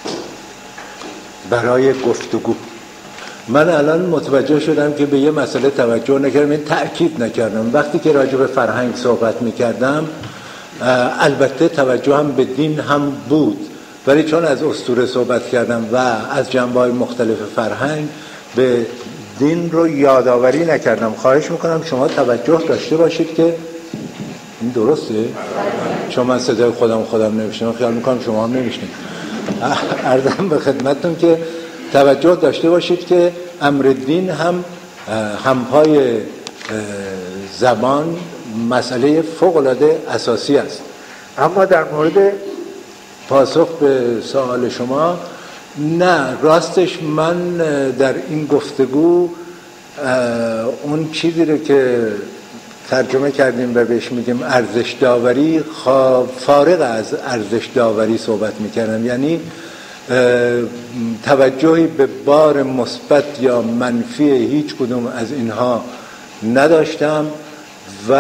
برای گفتگو. من الان متوجه شدم که به یه مسئله توجه نکردم، این تأکید نکردم. وقتی که راجع به فرهنگ صحبت میکردم البته توجه هم به دین هم بود، ولی چون از اسطوره صحبت کردم و از جنبه‌های مختلف فرهنگ به دین رو یادآوری نکردم. خواهش میکنم شما توجه داشته باشید که این درسته؟ چون من صدای خودم خودم نمیشنم، خیال میکنم شما هم نمیشنید. عرضم به خدمتتون که توجه داشته باشید که امر دین هم همپای زبان مسئله فوق‌العاده اساسی است. اما در مورد پاسخ به سوال شما، نه راستش من در این گفتگو اون چیزی رو که ترجمه کردیم و بهش میگیم ارزش داوری، فارغ از ارزش داوری صحبت میکردم، یعنی توجهی به بار مثبت یا منفی هیچ کدوم از اینها نداشتم و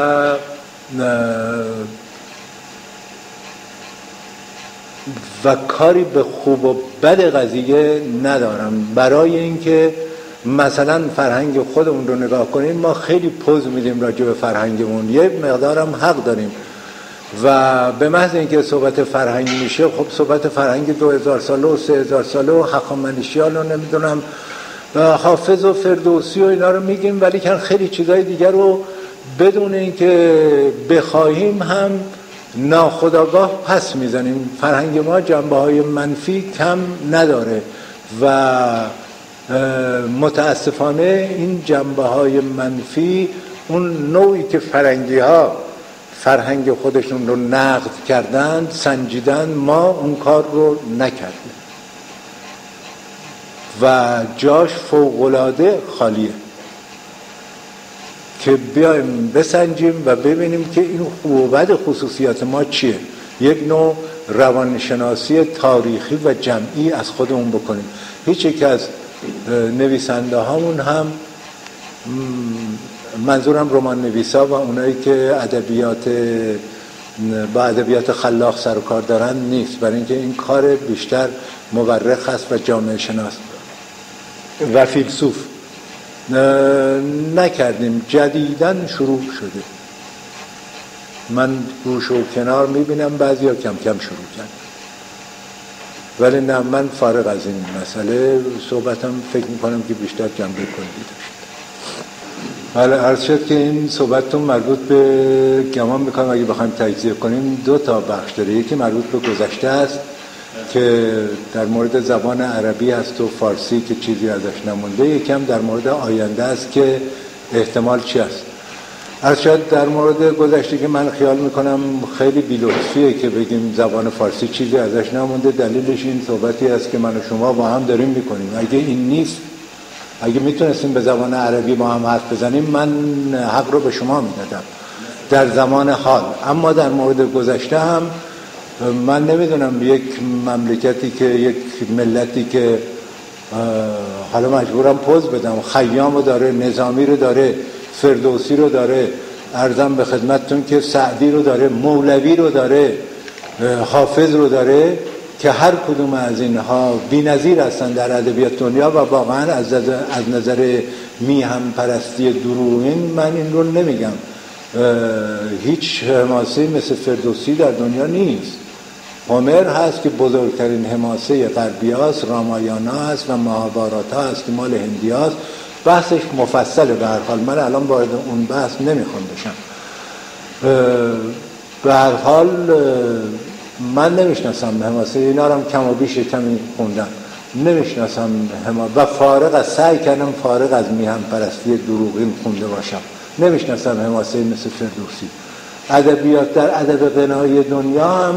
و کاری به خوب و بد قضیه ندارم. برای اینکه مثلا فرهنگ خودمون رو نگاه کنیم، ما خیلی پوز میدیم راجع به فرهنگمون، یه مقدارم حق داریم و به محض اینکه صحبت فرهنگ میشه، خب صحبت فرهنگ دو هزار ساله و سه هزار ساله و هخامنشیان رو نمیدونم حافظ و فردوسی و اینا رو میگیم، ولی کن خیلی چیزای دیگر رو بدون اینکه بخواهیم هم ناخودآگاه پس میزنیم. فرهنگ ما جنبه های منفی کم نداره و متاسفانه این جنبه های منفی، اون نوعی که فرنگی ها فرهنگ خودشون رو نقد کردن، سنجیدن، ما اون کار رو نکردیم و جاش فوق‌العاده خالیه که بیایم بسنجیم و ببینیم که این خوب و بد خصوصیات ما چیه. یک نوع روانشناسی تاریخی و جمعی از خودمون بکنیم. هیچ یک از نویسنده هامون هم، منظورم رمان نویسا و اونایی که ادبیات با ادبیات خلاق سر و کار دارن نیست، برای اینکه این کار بیشتر مورخ است و جامعه شناس و فیلسوف نکردیم. جدیداً شروع شده، من گوش و کنار میبینم بعضی ها کم کم شروع کرد، ولی نه، من فارغ از این مسئله صحبتم فکر میکنم که بیشتر جنبه کلی داشت. حالا عرض شد که این صحبتتون مربوط به، گمان میکنم اگه بخوایم تجزیه کنیم دو تا بخش داره. یکی مربوط به گذشته است که در مورد زبان عربی است و فارسی که چیزی ازش نمونده، یکی هم در مورد آینده است که احتمال چی است. عرض شد در مورد گذشته که من خیال میکنم خیلی بی‌لطفیه که بگیم زبان فارسی چیزی ازش نمونده. دلیلش این صحبتی است که من و شما با هم داریم میکنیم. اگه این نیست، اگه میتونستیم به زبان عربی با هم حرف بزنیم، من حق رو به شما میدادم در زمان حال. اما در مورد گذشته هم من نمیدونم یک مملکتی که، یک ملتی که حالا مجبورم پوز بدم، خیام رو داره، نظامی رو داره، فردوسی رو داره، عرضم به خدمتتون که سعدی رو داره، مولوی رو داره، حافظ رو داره، که هر کدوم از اینها بی‌نظیر هستن در ادبیات دنیا و واقعا از از نظر میهم پرستی دروغین من این رو نمیگم. هیچ حماسه مثل فردوسی در دنیا نیست. هومر هست که بزرگترین حماسه غربی هست، رامایانا هست و مهاباراتا هست که مال هندی هست. بحثش مفصله به هر حال، من الان وارد اون بحث نمیخوام بشم. به هر حال من نمیشناسم حماسه اینا رو، کم و بیش کمی خوندم، نمیشناسم حماسه و فارغ از، سعی کردم فارغ از میهم پرستی دروغین خونده باشم، نمیشناسم حماسه مثل فردوسی. ادبیات در ادب غنایی دنیا هم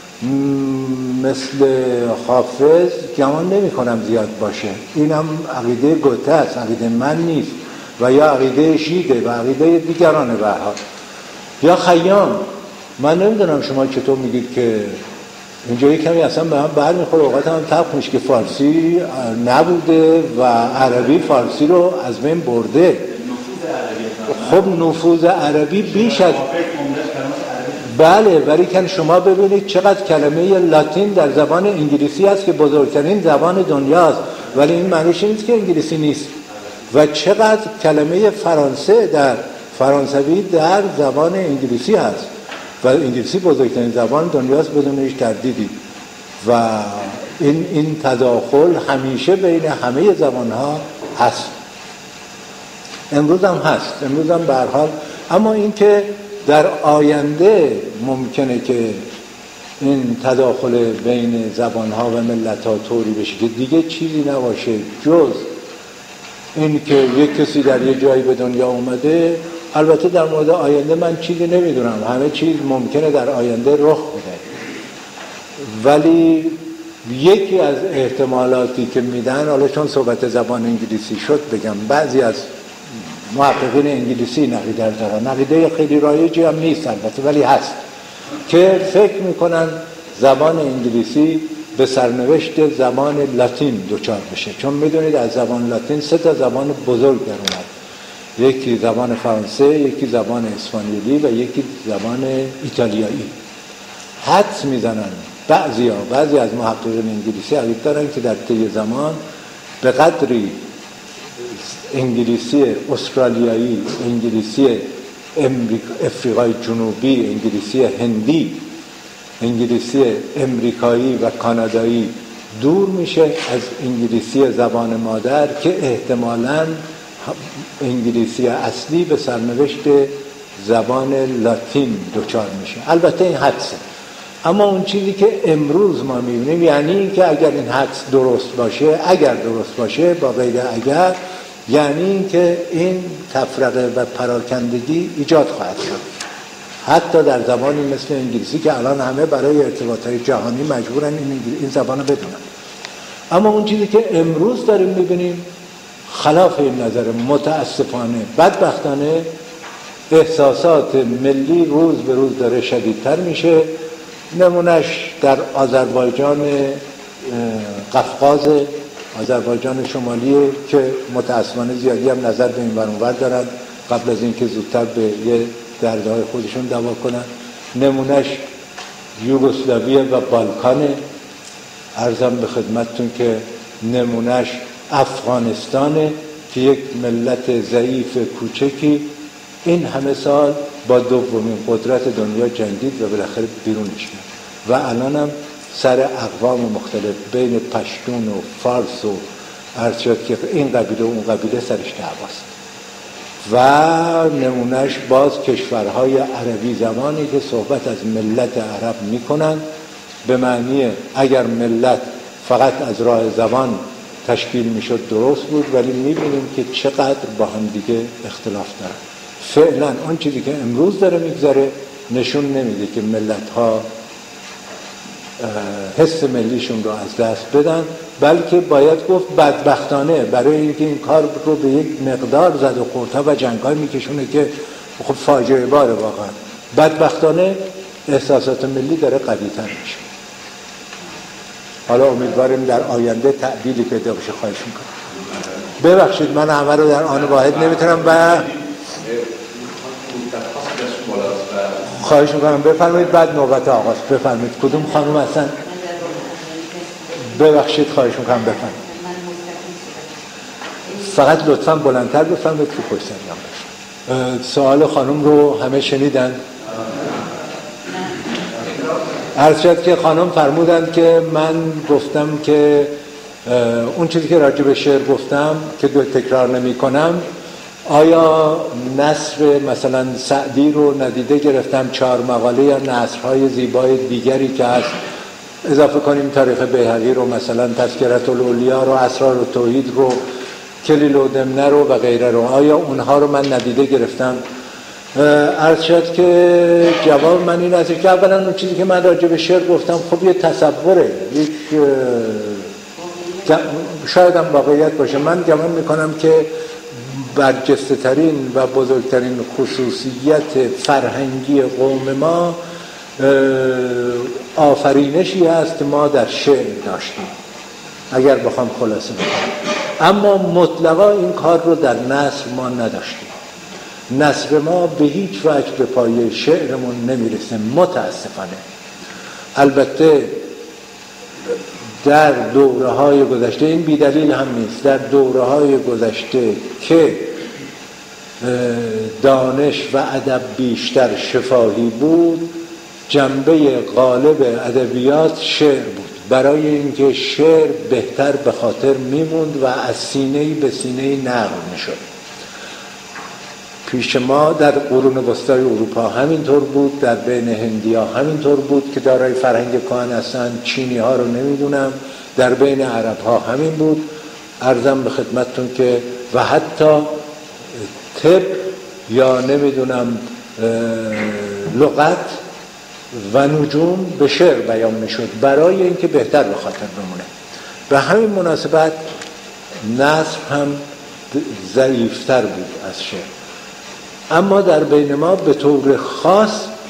مثل حافظ گمان نمی کنم زیاد باشه. اینم عقیده گوته است، عقیده من نیست و یا عقیده شیده و عقیده دیگرانه به هر حال. یا خیام، من نمیدونم شما چطور میگید که اینجا کمی اصلا به هم برمیخوره، اوقات هم تلخ میشه که فارسی نبوده و عربی فارسی رو از بین برده. خب نفوذ عربی بیش از، بله، ولی کن شما ببینید چقدر کلمه لاتین در زبان انگلیسی هست که بزرگترین زبان دنیاست، ولی این معنیش نیست که انگلیسی نیست. و چقدر کلمه فرانسه در فرانسوی در زبان انگلیسی هست و انگلیسی بزرگترین زبان دنیاست بدون هیچ تردیدی. و این این تداخل همیشه بین همه زبانها هست، امروز هم هست، امروز هم به هر حال. اما این که در آینده ممکنه که این تداخل بین زبانها و ملت‌ها طوری بشه که دیگه چیزی نباشه جز این که یک کسی در یه جایی به دنیا اومده. البته در مورد آینده من چیزی نمیدونم، همه چیز ممکنه در آینده رخ بده، ولی یکی از احتمالاتی که میدن، حالا چون صحبت زبان انگلیسی شد بگم، بعضی از محققین انگلیسی این عقیده دارن، عقیده خیلی رایجی هم نیست البته ولی هست، که فکر میکنن زبان انگلیسی به سرنوشت زبان لاتین دوچار بشه. چون میدونید از زبان لاتین سه تا زبان بزرگ در اومد، یکی زبان فرانسه، یکی زبان اسپانیولی و یکی زبان ایتالیایی. حدس میزنن بعضی ها بعضی از محققین انگلیسی عقیده دارن که در طی زمان به قدری انگلیسی استرالیایی، انگلیسی افریقای جنوبی، انگلیسی هندی، انگلیسی امریکایی و کانادایی دور میشه از انگلیسی زبان مادر که احتمالاً انگلیسی اصلی به سرنوشت زبان لاتین دچار میشه. البته این حدسه، اما اون چیزی که امروز ما میبینیم یعنی که اگر این حدس درست باشه، اگر درست باشه با غیر اگر، یعنی که این تفرقه و پراکندگی ایجاد خواهد شد حتی در زبانی مثل انگلیسی که الان همه برای ارتباطات جهانی مجبورن این, این زبان رو بدونن. اما اون چیزی که امروز داریم میبینیم خلاف این نظر. متاسفانه بدبختانه احساسات ملی روز به روز داره شدیدتر میشه. نمونش در آذربایجان قفقاز، آذربایجان شمالی که متاسفانه زیادی هم نظر به این ور اون ور دارن قبل از اینکه زودتر به یه دردهای خودشون دوا کنن. نمونش یوگسلاوی و بالکان. عرضم به خدمتتون که نمونش افغانستانه که یک ملت ضعیف کوچکی این همه سال با دومین قدرت دنیا جنگید و بالاخره بیرونش کرد و الان هم سر اقوام مختلف بین پشتون و فارس و عرض شد که این قبیله و اون قبیله سرش دعواست. و نمونش باز کشورهای عربی زمانی که صحبت از ملت عرب میکنن به معنی اگر ملت فقط از راه زبان تشکیل میشد درست بود، ولی میبینیم که چقدر با هم دیگه اختلاف دارن. فعلا اون چیزی که امروز داره میگذره نشون نمیده که ملت ها حس ملیشون رو از دست بدن، بلکه باید گفت بدبختانه برای اینکه این کار رو به یک مقدار زد و خورد و جنگ‌های میکشونه که خب فاجعه باره واقعا. بدبختانه احساسات ملی داره قوی‌تر میشه. حالا امیدواریم در آینده تعدیلی پیدا بشه. خواهش میکنم. ببخشید من همه رو در آن واحد نمیتونم و خواهش میکنم بفرمایید بعد نوبت آغاز. بفرمایید کدوم خانم هستن؟ ببخشید خواهش میکنم بفرمایید. فقط لطفا بلندتر بفرمایید که پشت سریام باشه. سوال خانم رو همه شنیدن؟ عرض شد که خانم فرمودند که من گفتم که اون چیزی که راجع به شعر گفتم که دو تکرار نمی کنم، آیا نثر مثلا سعدی رو ندیده گرفتم، چهار مقاله یا نثرهای زیبای دیگری که هست، اضافه کنیم تاریخ بیهقی رو، مثلا تذکرة الاولیا رو، اسرار توحید رو، کلیل و دمنه رو و غیره رو، آیا اونها رو من ندیده گرفتم؟ عرض شد که جواب من این است که اولا اون چیزی که من راجع به شعر گفتم خب یه تصوره، یک شاید هم واقعیت باشه. من گمان میکنم که برجسته ترین و بزرگترین خصوصیت فرهنگی قوم ما آفرینشی است ما در شعر داشتیم اگر بخوام خلاصه بکنم، اما مطلقا این کار رو در نثر ما نداشتیم. نثر ما به هیچ وجه به پایه شعرمون نمیرسه متاسفانه. البته در دوره های گذشته، این بیدلیل هم نیست، در دوره های گذشته که دانش و ادب بیشتر شفاهی بود، جنبه غالب ادبیات شعر بود، برای اینکه شعر بهتر به خاطر میموند و از سینه‌ای به سینه‌ای نقل میشد. پیش ما در قرون وسطای اروپا همینطور بود، در بین هندی ها همینطور بود که دارای فرهنگ کهن هستن، چینی ها رو نمیدونم، در بین عرب ها همین بود. عرضم به خدمتتون که و حتی طب یا نمیدونم لغت و نجوم به شعر بیان میشد برای اینکه بهتر به خاطر بمونه. به همین مناسبت نثر هم ضعیفتر بود از شعر. اما در بین ما به طور خاص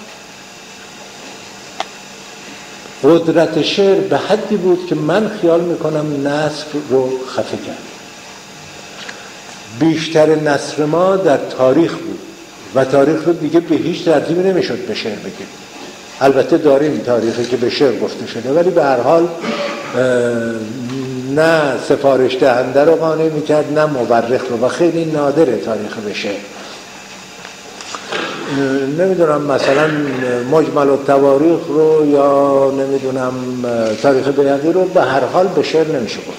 قدرت شعر به حدی بود که من خیال میکنم نثر رو خفه کرد. بیشتر نثر ما در تاریخ بود و تاریخ رو دیگه به هیچ ترتیبی نمیشد به شعر بگیم. البته داریم تاریخی که به شعر گفته شده، ولی به هر حال نه سفارش دهنده رو قانع میکرد نه مورخ رو، و خیلی نادره تاریخ به شعر. نمیدونم مثلا مجمل التواریخ رو یا نمیدونم تاریخ بیهقی رو به هر حال به شعر نمیشه گفت.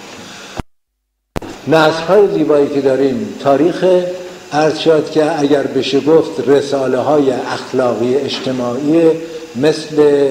نثرهای زیبایی که داریم تاریخ، عرض شد که اگر بشه گفت رساله های اخلاقی اجتماعی مثل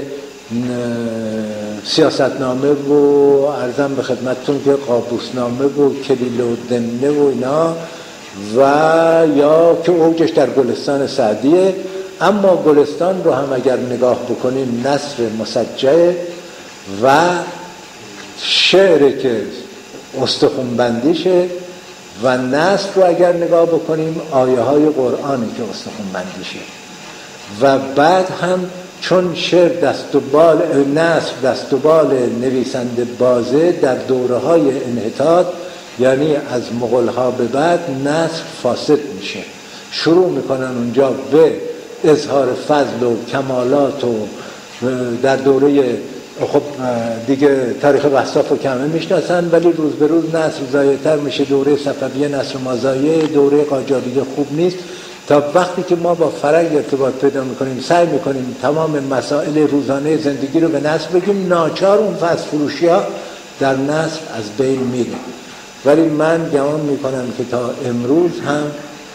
سیاستنامه و عرضم به خدمتتون که قابوسنامه و کلیله و دمنه و اینا، و یا که اوجش در گلستان سعدیه. اما گلستان رو هم اگر نگاه بکنیم نثر مسجع و شعر که استخونبندیشه، و نثر رو اگر نگاه بکنیم آیه های قرآنی که استخونبندیشه، و بعد هم چون شعر دست و بال نثر دست و بال نویسنده بازه در دوره های انحطاط، یعنی از مغول ها به بعد نثر فاسد میشه، شروع میکنن اونجا به اظهار فضل و کمالات و در دوره خب دیگه تاریخ وصاف رو کمه میشناسن، ولی روز به روز نثر زایدتر میشه. دوره صفویه نثر مازایه، دوره قاجاریه خوب نیست، تا وقتی که ما با فرنگ ارتباط پیدا میکنیم سعی میکنیم تمام مسائل روزانه زندگی رو به نثر بگیم، ناچار اون فضل فروشی ها در نثر از بین میره. ولی من گمان میکنم که تا امروز هم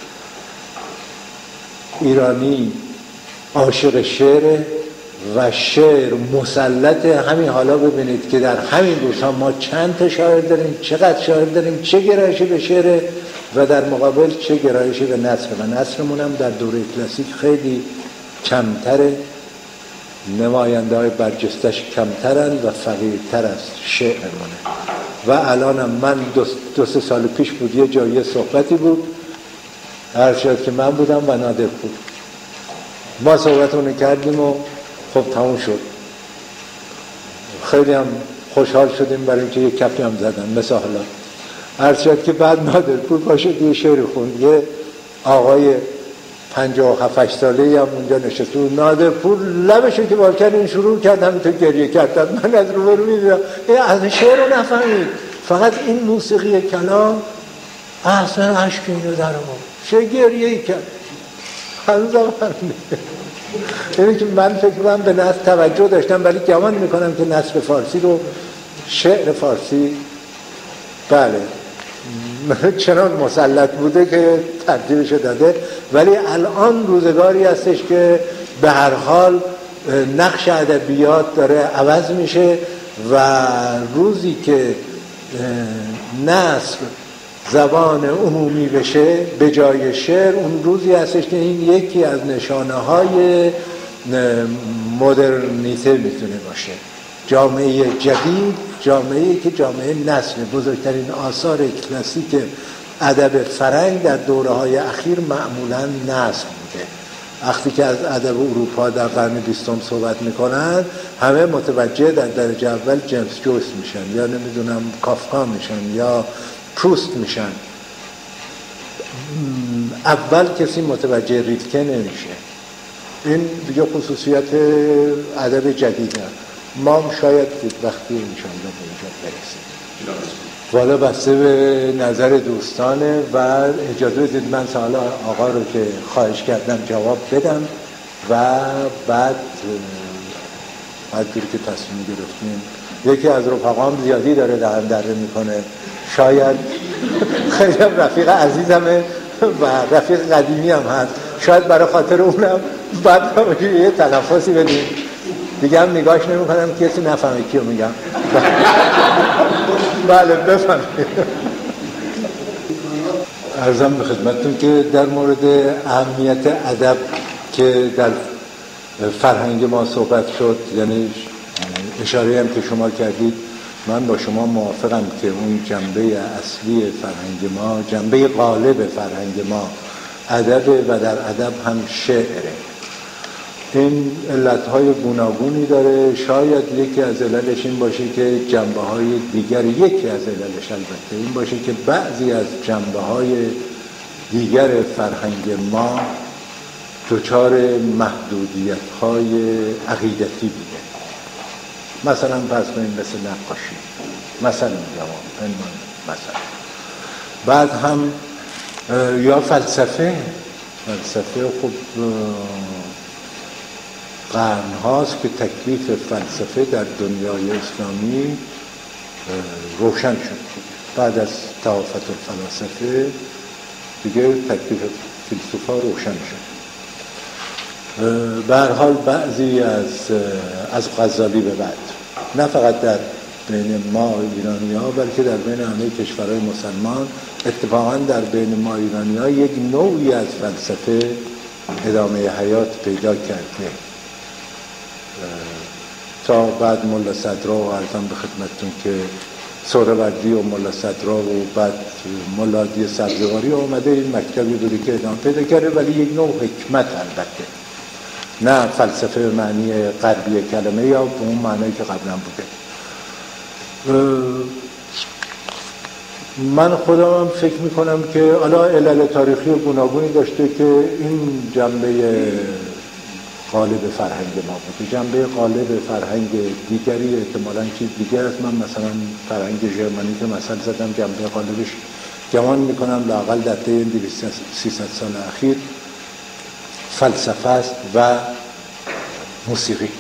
ایرانی عاشق شعر و شعر مسلط. همین حالا ببینید که در همین روزها ما چند تا شاعر داریم، چقدر شاعر داریم، چه گرایشی به شعر و در مقابل چه گرایشی به نثر، و نثرمون هم در دوره کلاسیک خیلی کمتره، نماینده های برجستش کمترن و فقیرتر از شعرمونه. و الانم من دو, دو سه سال پیش بود یه جایی صحبتی بود، هر شد که من بودم و نادر بود، ما صحبتونو کردیم و خب تموم شد. خیلی هم خوشحال شدیم برای اینکه یه کفی هم زدن مثل حالا. هر شد که بعد نادرپور پاشد یه شعر خوند، یه آقای پنجاه و هفت ساله‌ای هم اونجا نشست و نادرپور لبشو که بال کرد این شروع کرد همینطور گریه کرد. من از روبرو می‌دیدم از شعر رو نفهمید، فقط این موسیقی کلام احسن عشق اینو در آورد، چه گریه‌ای کرد. هنوزم همینه. یعنی که من فکر کنم به نثر توجه داشتم، ولی گمان میکنم که نثر فارسی رو، شعر فارسی بله چنان مسلط بوده که ترتیبش داده، ولی الان روزگاری هستش که به هر حال نقش ادبیات داره عوض میشه و روزی که نثر زبان عمومی بشه به جای شعر، اون روزی هستش که این یکی از نشانه های مدرنیته میتونه باشه. جامعه جدید، جامعه‌ای که جامعه نثر، بزرگترین آثار کلاسیک ادب فرنگ در دوره‌های اخیر معمولاً نثر بوده. وقتی که از ادب اروپا در قرن بیستم صحبت میکنن همه متوجه در درجه اول جیمز جویس میشن یا نمیدونم کافکا میشن یا پروست میشن. اول کسی متوجه ریلکه نمیشه. این دیگه خصوصیت ادب جدیده. ما هم شاید وقتی انشاءالله به اینجا برسیم. والا بسته به نظر دوستانه و اجازه بدید من سوال آقا رو که خواهش کردم جواب بدم و بعد بعد جوری که تصمیم گرفتیم. یکی از رفقام زیادی داره دهن دره میکنه، شاید خیلی هم رفیق عزیزمه و رفیق قدیمی هم هست، شاید برای خاطر اونم بعد یه تنفسی بدیم دیگه هم نگاهش نمی کنم کسی نفهمه کیو میگم. بله بفهمید. عرضم به خدمتتون که در مورد اهمیت ادب که در فرهنگ ما صحبت شد، یعنی اشاره هم که شما کردید، من با شما موافقم که اون جنبه اصلی فرهنگ ما، جنبه غالب فرهنگ ما ادب و در ادب هم شعره. این علتهای گوناگونی داره، شاید یکی از عللش این باشه که جنبه های دیگر، یکی از عللش البته این باشه که بعضی از جنبه های دیگر فرهنگ ما دچار محدودیت‌های عقیدتی بوده. مثلا پس کنیم مثل نقاشی، مثلا جوان مثلا بعد هم یا فلسفه فلسفه خب قرن هاست که تکلیف فلسفه در دنیای اسلامی روشن شد. بعد از توافت الفلاسفه دیگه تکلیف فیلسوفا روشن شد. به هر حال بعضی از از غزالی به بعد، نه فقط در بین ما ایرانی ها بلکه در بین همه کشورهای مسلمان، اتفاقا در بین ما ایرانی ها یک نوعی از فلسفه ادامه حیات پیدا کرده. تا بعد ملا صدرا و عرضم به خدمتتون که سهروردی و ملا صدرا و بعد ملا دی سبزواری آمده این مکتبی بوده که ادامه پیدا کرده، ولی یک نوع حکمت البته، نه فلسفه به معنی غربی کلمه یا به اون معنی که قبلا بوده. من خودم هم فکر میکنم که حالا علل تاریخی گوناگونی داشته که این جنبه قالب فرهنگ ما بوده. جنبه قالب فرهنگ دیگری احتمالاً چیز دیگر است. من مثلا فرهنگ ژرمنی که مثلا زدم جنبه قالبش گمان میکنم لااقل در طی دویست سیصد سال اخیر فلسفه است و موسیقی.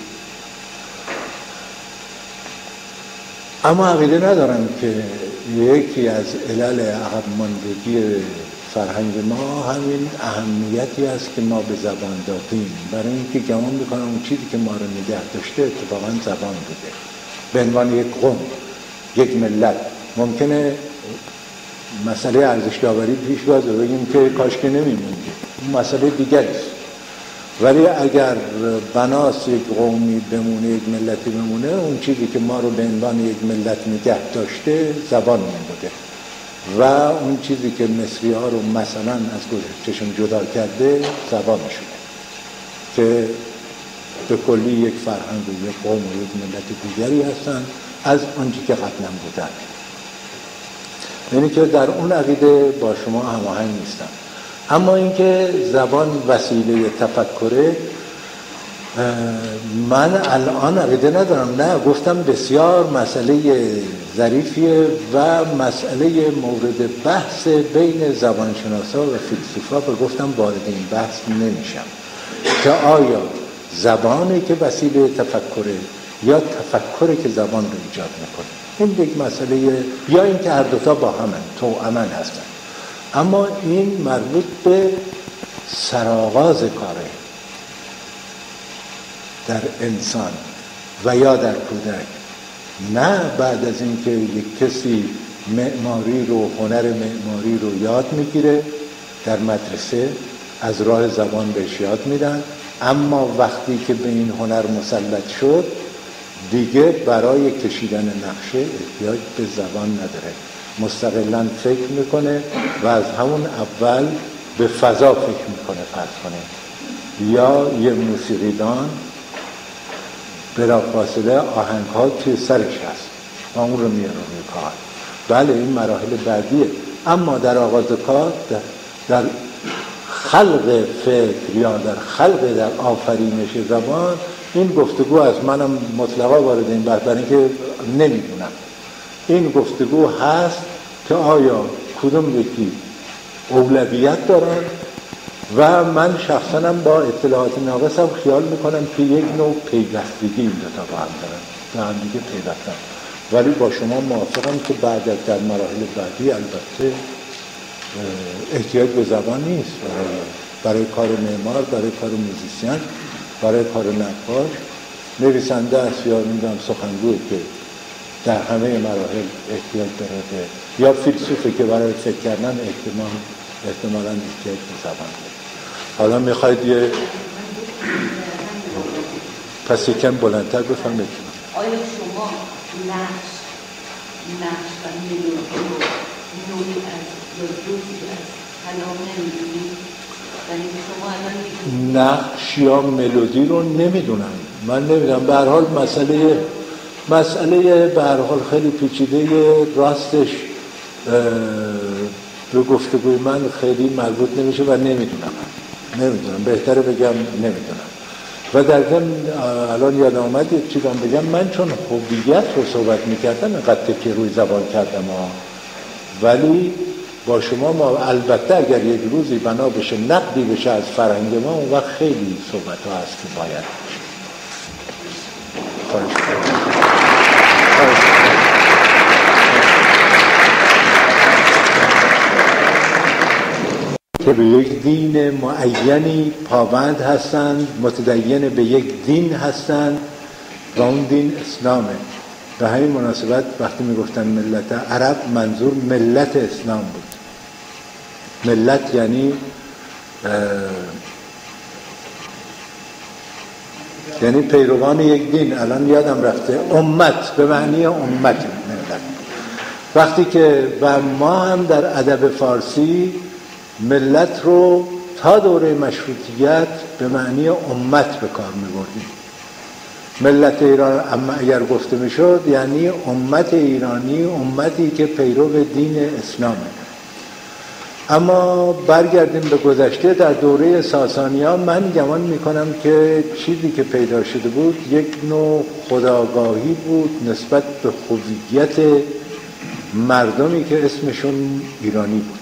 اما عقیده ندارم که یکی از علل عقب ماندگی فرهنگ ما همین اهمیتی است که ما به زبان دادیم، برای اینکه گمان میکنم اون چیزی که ما رو نگه داشته اتفاقا زبان بوده. به عنوان یک قوم، یک ملت ممکنه مسئله ارزش داوری پیش بیاد و بگیم که کاش که نمیموندیم، این مسئله دیگری است. ولی اگر بناس یک قومی بمونه، یک ملتی بمونه، اون چیزی که ما رو به عنوان یک ملت نگه داشته زبان بوده و اون چیزی که مصری ها رو مثلا از گذشتهشون جدا کرده زبان شده که به کلی یک فرهنگ و یک قوم و یک ملت دیگری هستن از آنچه که قبلا بودن. یعنی که در اون عقیده با شما هماهنگ نیستم. اما اینکه زبان وسیله تفکره، من الان عقیده ندارم، نه، گفتم بسیار مسئله ظریفیه و مسئله مورد بحث بین زبانشناسا و فیلسوفا و گفتم وارد این بحث نمیشم که آیا زبانی که وسیله تفکره یا تفکری که زبان رو ایجاد میکنه. این یک مسئله، یا این که هر دوتا با همن توأمن هستن. اما این مربوط به سرآغاز کاره در انسان و یا در کودک، نه بعد از اینکه یک کسی معماری رو، هنر معماری رو یاد میگیره در مدرسه، از راه زبان بهش یاد میدن، اما وقتی که به این هنر مسلط شد دیگه برای کشیدن نقشه احتیاج به زبان نداره، مستقلاً فکر میکنه و از همون اول به فضا فکر میکنه. فرض کنه یا یه موسیقیدان بلافاصله آهنگ ها توی سرش هست و اون رو میاره روی کار. بله این مراحل بعدیه، اما در آغاز کار در, در خلق فکر یا در خلق در آفرینش زبان، این گفتگو از منم مطلقا وارد این بحث، برای اینکه نمیدونم این گفتگو هست که آیا کدوم یکی اولویت دارن و من شخصا با اطلاعات ناقصم خیال میکنم که یک نوع پیوستگی این دوتا با هم دارن، به هم دیگه پیوستن. ولی با شما موافقم که بعد از در مراحل بعدی البته احتیاج به زبان نیست برای, برای کار معمار، برای کار موزیسین، برای کار نقاش، نویسنده است یا نمیدونم سخنگوی که در همه مراحل احتیاج داره، یا فیلسوفی که برای فکر کردن احتمال احتمالاً احتیاج به زبان داره. حالا میخواید یه پس یکم بلندتر بفهمید. آیا شما نقش نقش و ملودی نوعی از یا جزئی از کلام نمیدونید؟ یعنی شما الان نقش یا ملودی رو نمیدونم، من نمیدونم. به هر حال مسئله مسئله به هر حال خیلی پیچیده، راستش به گفتگوی من خیلی مربوط نمیشه و نمیدونم نمیدونم بهتره بگم نمیدونم. و در ضمن الان یادم اومد یک چیزام بگم، من چون هویت رو صحبت میکردم اینقدر که روی زبان کردم ها، ولی با شما ما البته اگر یک روزی بنا بشه نقدی بشه از فرهنگ ما، اون وقت خیلی صحبت ها هست که باید بشه. خواهش کنم. که به یک دین معینی پابند هستند، متدین به یک دین هستند و اون دین اسلامه. به همین مناسبت وقتی میگفتن ملت عرب منظور ملت اسلام بود. ملت یعنی یعنی پیروان یک دین. الان یادم رفته امت به معنی امت ملت. وقتی که و ما هم در ادب فارسی ملت رو تا دوره مشروطیت به معنی امت به کار می‌بردیم. ملت ایران اما اگر گفته میشد یعنی امت ایرانی، امتی که پیرو دین اسلامه. اما برگردیم به گذشته، در دوره ساسانیان من گمان میکنم که چیزی که پیدا شده بود یک نوع خودآگاهی بود نسبت به هویت مردمی که اسمشون ایرانی بود،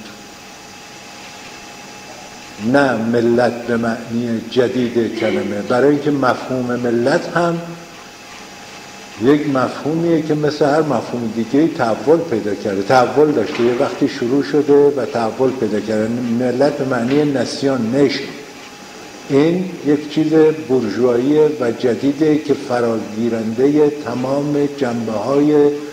نه ملت به معنی جدید کلمه. برای اینکه مفهوم ملت هم یک مفهومیه که مثل هر مفهوم دیگه تحول پیدا کرده، تحول داشته، یه وقتی شروع شده و تحول پیدا کرده. ملت به معنی نسیون، نیشن، این یک چیز بورژوایی و جدیده که فراگیرنده تمام جنبه‌های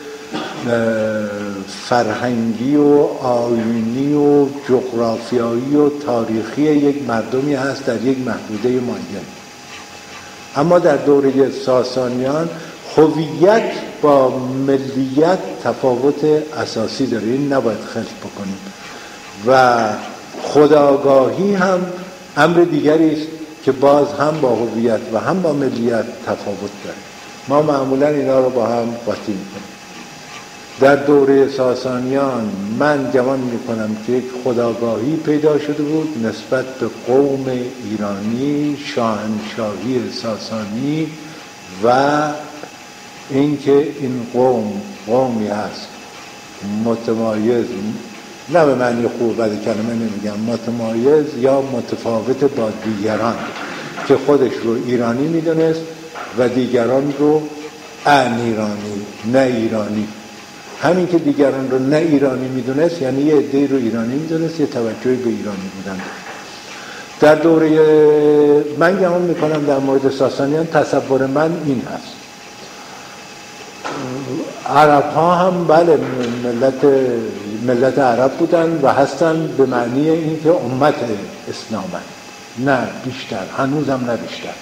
فرهنگی و آیینی و جغرافیایی و تاریخی یک مردمی هست در یک محدوده معین. اما در دوره ساسانیان هویت با ملیت تفاوت اساسی داره، این نباید خلط بکنیم. و خودآگاهی هم امر دیگری است که باز هم با هویت و هم با ملیت تفاوت داره. ما معمولا اینا رو با هم قاطی میکنیم. در دوره ساسانیان من گمان میکنم که یک خودآگاهی پیدا شده بود نسبت به قوم ایرانی، شاهنشاهی ساسانی و اینکه این قوم قومی هست متمایز، نه به معنی خوب بد کلمه نمیگم، متمایز یا متفاوت با دیگران، که خودش رو ایرانی میدونست و دیگران رو ان ایرانی، نه ایرانی. همین که دیگران رو نه ایرانی میدونست یعنی یه عده رو ایرانی میدونست، یه توجهی به ایرانی بودن. در دوره من گمان میکنم در مورد ساسانیان تصور من این هست. عرب ها هم بله ملت ملت عرب بودن و هستن به معنی این که امت اسلامن، نه بیشتر، هنوزم نه بیشتر.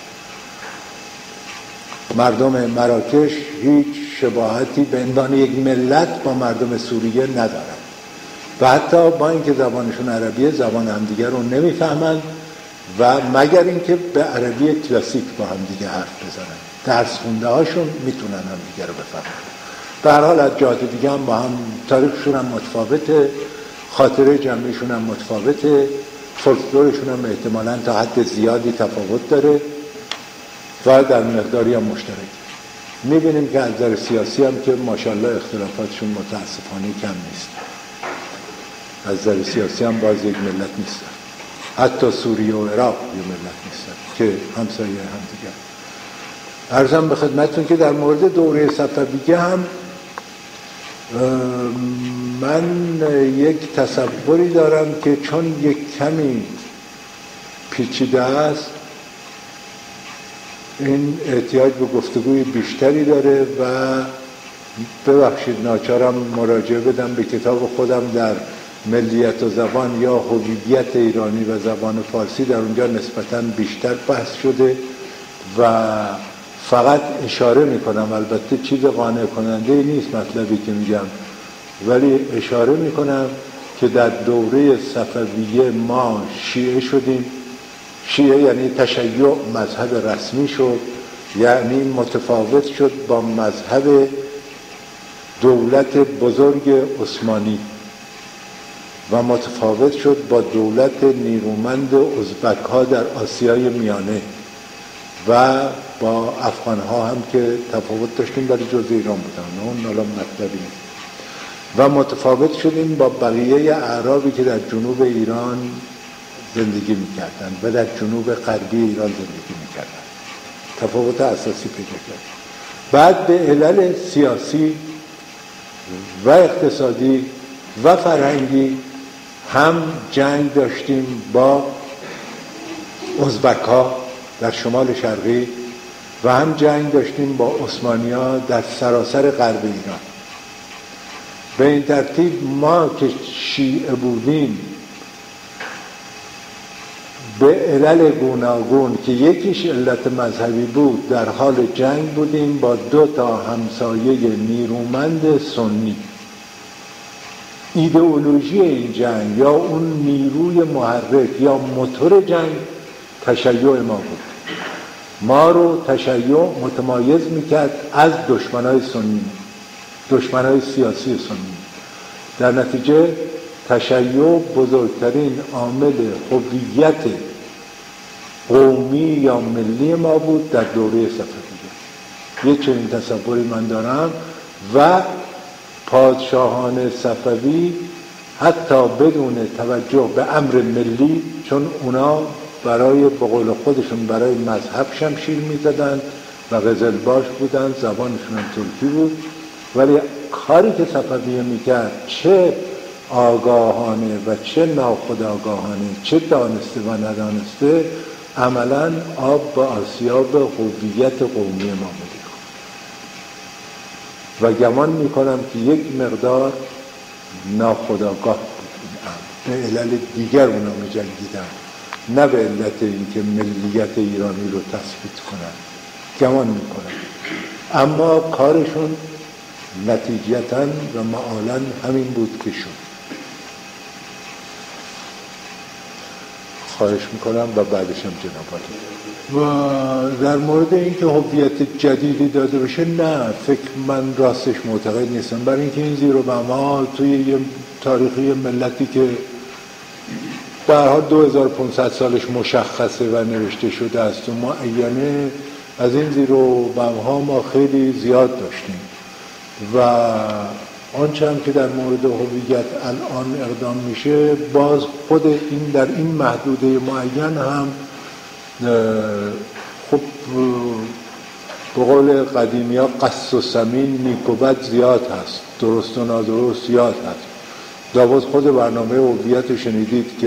مردم مراکش هیچ شباهتی به عنوان یک ملت با مردم سوریه ندارن و حتی با اینکه زبانشون عربیه زبان همدیگر رو نمیفهمن و مگر اینکه به عربی کلاسیک با همدیگه حرف بزنن. درس خونده هاشون میتونن همدیگه رو بفهمن. به هر حال از جهات دیگه هم با هم تاریخشون هم متفاوته، خاطره جمعیشون هم متفاوته، فولکلورشون هم احتمالاً تا حد زیادی تفاوت داره و در مقداری هم مشترک. میبینیم که از نظر سیاسی هم که ماشاءالله اختلافاتشون متاسفانه کم نیست. از نظر سیاسی هم باز یک ملت نیستن، حتی سوریه و عراق یک ملت نیستن که همسایه هم دیگر. عرضم به خدمتتون که در مورد دوره صفویه هم من یک تصوری دارم که چون یک کمی پیچیده است این احتیاج به گفتگوی بیشتری داره و ببخشید ناچارم مراجعه بدم به کتاب خودم در ملیت و زبان یا هویت ایرانی و زبان فارسی. در اونجا نسبتاً بیشتر بحث شده و فقط اشاره میکنم، البته چیز قانع کننده نیست مطلبی که میگم، ولی اشاره میکنم که در دوره صفویه ما شیعه شدیم. شیعه یعنی تشیع مذهب رسمی شد، یعنی متفاوت شد با مذهب دولت بزرگ عثمانی و متفاوت شد با دولت نیرومند ازبک ها در آسیای میانه و با افغان ها هم که تفاوت داشتیم ولی جز ایران بودن، اون حالا مطلبی نیست. و متفاوت شدیم با بقیه اعرابی که در جنوب ایران زندگی میکردن و در جنوب غربی ایران زندگی میکردن. تفاوت اساسی پیدا کرد. بعد به علل سیاسی و اقتصادی و فرهنگی هم جنگ داشتیم با ازبک ها در شمال شرقی و هم جنگ داشتیم با عثمانی ها در سراسر غرب ایران. به این ترتیب ما که شیعه بودیم به علل گوناگون که یکیش علت مذهبی بود در حال جنگ بودیم با دو تا همسایه نیرومند سنی. ایدئولوژی این جنگ یا اون نیروی محرک یا موتور جنگ تشیع ما بود. ما رو تشیع متمایز میکرد از دشمنای سنی، دشمنای سیاسی سنی. در نتیجه تشیع بزرگترین عامل هویت قومی یا ملی ما بود در دوره صفویه. یه چنین تصوری من دارم و پادشاهان صفوی حتی بدون توجه به امر ملی، چون اونا برای به قول خودشون برای مذهب شمشیر میزدن و قزلباش بودن، زبانشون هم ترکی بود، ولی کاری که صفویه میکرد چه آگاهانه و چه ناخودآگاهانه، چه دانسته و ندانسته، عملاً آب به آسیاب هویت قومی ما بود. و گمان میکنم که یک مقدار ناخودآگاه بود. به علل دیگر اونا می‌جنگیدن، نه به علت اینکه ملیت ایرانی رو تثبیت کنن. گمان میکنم اما کارشون نتیجتاً و معالاً همین بود که شد. خواهش میکنم و بعدش هم جناب و در مورد اینکه هویت جدیدی داده بشه، نه، فکر من راستش معتقد نیستم. برای اینکه این زیر و بم‌ها توی یه تاریخی ملتی که در حال دو هزار و پانصد سالش مشخصه و نوشته شده است و معینه، از این زیر و بم‌ها ما خیلی زیاد داشتیم و آنچه هم که در مورد هویت الان اقدام میشه باز خود این در این محدوده معین هم خب به قول قدیمی ها قص و سمین، نیک و بد زیاد هست، درست و نادرست زیاد هست. داوود خود برنامه هویت شنیدید که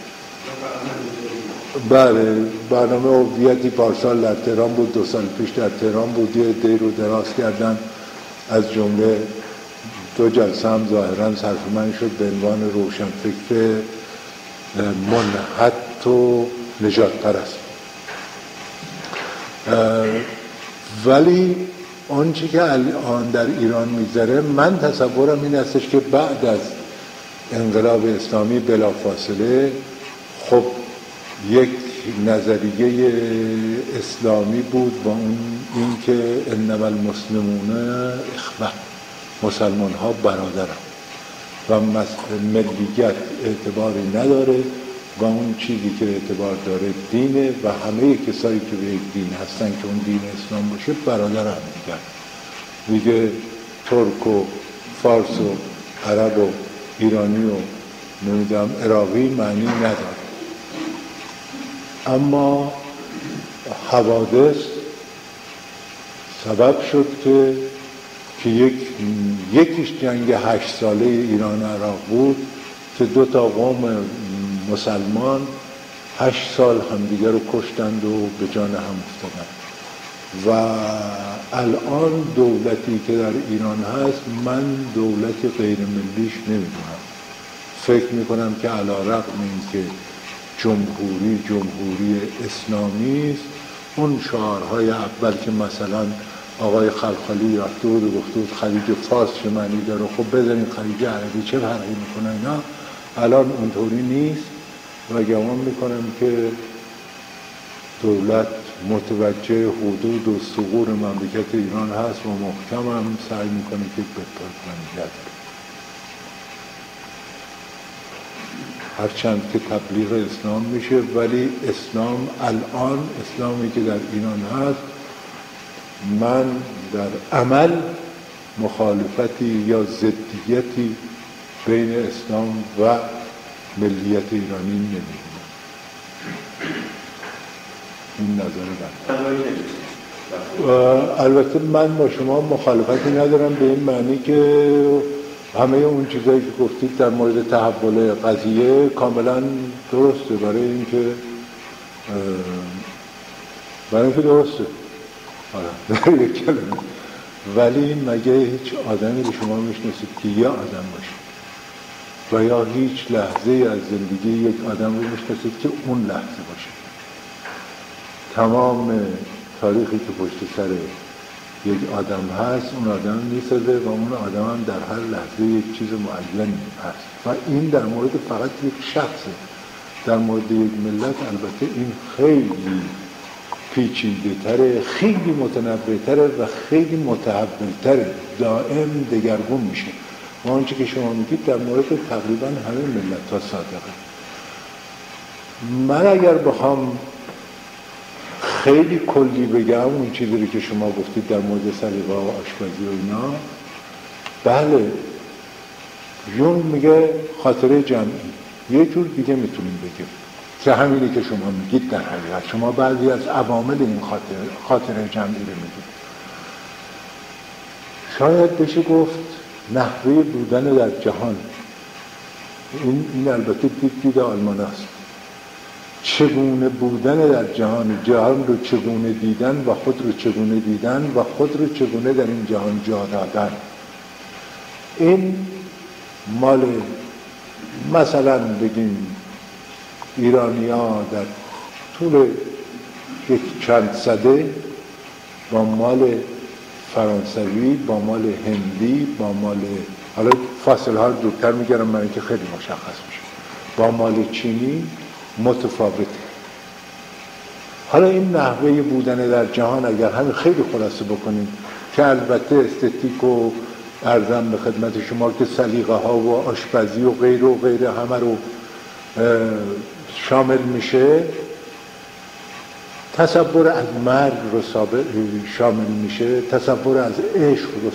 بله برنامه هویتی پارسال در تهران بود، دو سال پیش در تهران بود، یه عده‌ای رو دراز کردن، از جمله دو جلسه هم ظاهراً صرفمند شد به عنوان روشنفکر منحط و نجات پرست. ولی آنچه که الان در ایران میذاره، من تصورم این استش که بعد از انقلاب اسلامی بلافاصله خب یک نظریه اسلامی بود با اون این که انما المسلمون اخوه، مسلمان ها برادرم و ملیت اعتباری نداره و اون چیزی که اعتبار داره دینه و همه کسایی که به یک دین هستن که اون دین اسلام باشه برادر هم دیگر. دیگه ترک و فارس و عرب و ایرانی و نمیدونم عراقی معنی نداره. اما حوادث سبب شد که که یک یکیش جنگ هشت ساله ایران عراق بود که دو تا قوم مسلمان هشت سال همدیگر رو کشتند و به جان هم افتادند. و الان دولتی که در ایران هست، من دولت غیر ملیش نمیدونم. فکر میکنم که علی رغم این که جمهوری جمهوری اسلامی است، اون شعارهای اول که مثلا آقای خلخالی رفته بود و گفته بود خلیج فارس چه معنی داره، خب بذارین خلیج عربی چه فرقی میکنه، اینا الان اونطوری نیست و گمان میکنم که دولت متوجه حدود و ثغور مملکت ایران هست و محکم هم سعی میکنه که بهتر کنه. هرچند که تبلیغ اسلام میشه، ولی اسلام الان اسلامی که در ایران هست، من در عمل مخالفتی یا ضدیتی بین اسلام و ملیت ایرانی نمی‌بینم. این نظر من. البته من با شما مخالفتی ندارم به این معنی که همه اون چیزایی که گفتید در مورد تحول قضیه کاملا درسته، برای اینکه برای اینکه درسته در یک کلمه. ولی مگه هیچ آدمی رو شما میشناسید که یه آدم باشه و یا هیچ لحظه از زندگی یک آدم رو میشناسید که اون لحظه باشه؟ تمام تاریخی که پشت سر یک آدم هست اون آدم میسازه و اون آدم هم در هر لحظه یک چیز معینی هست و این در مورد فقط یک شخصه. در مورد یک ملت البته این خیلی پیچیده تره، خیلی متنوع تره و خیلی متحول تره، دائم دگرگون میشه. و آنچه که شما میگید در مورد تقریبا همه ملت ها صادقه. من اگر بخوام خیلی کلی بگم اون چیزی رو که شما گفتید در مورد سلیقه و آشپزی و اینا، بله یون میگه خاطره جمعی، یه جور دیگه میتونیم بگیم که همینی که شما میگید در حقیقت شما بعضی از عوامل این خاطره, خاطره جمعی رو میگید. شاید بشه گفت نحوه بودن در جهان. این, این البته دید دید آلمان است. چگونه بودن در جهان، جهان رو چگونه دیدن و خود رو چگونه دیدن و خود رو چگونه در این جهان جا دادن. این مال مثلا بگیم ایرانی ها در طول یک چند صده با مال فرانسوی، با مال هندی، با مال، حالا فاصله ها دورتر میگرم من که خیلی مشخص میشه، با مال چینی متفاوته. حالا این نحوه بودن در جهان اگر همین خیلی خلاصه بکنیم که البته استتیک و عرضم به خدمت شما که سلیقه ها و آشپزی و غیر و غیر همه رو شامل میشه، تصور از مرگ رو شامل میشه، تصور از عشق رو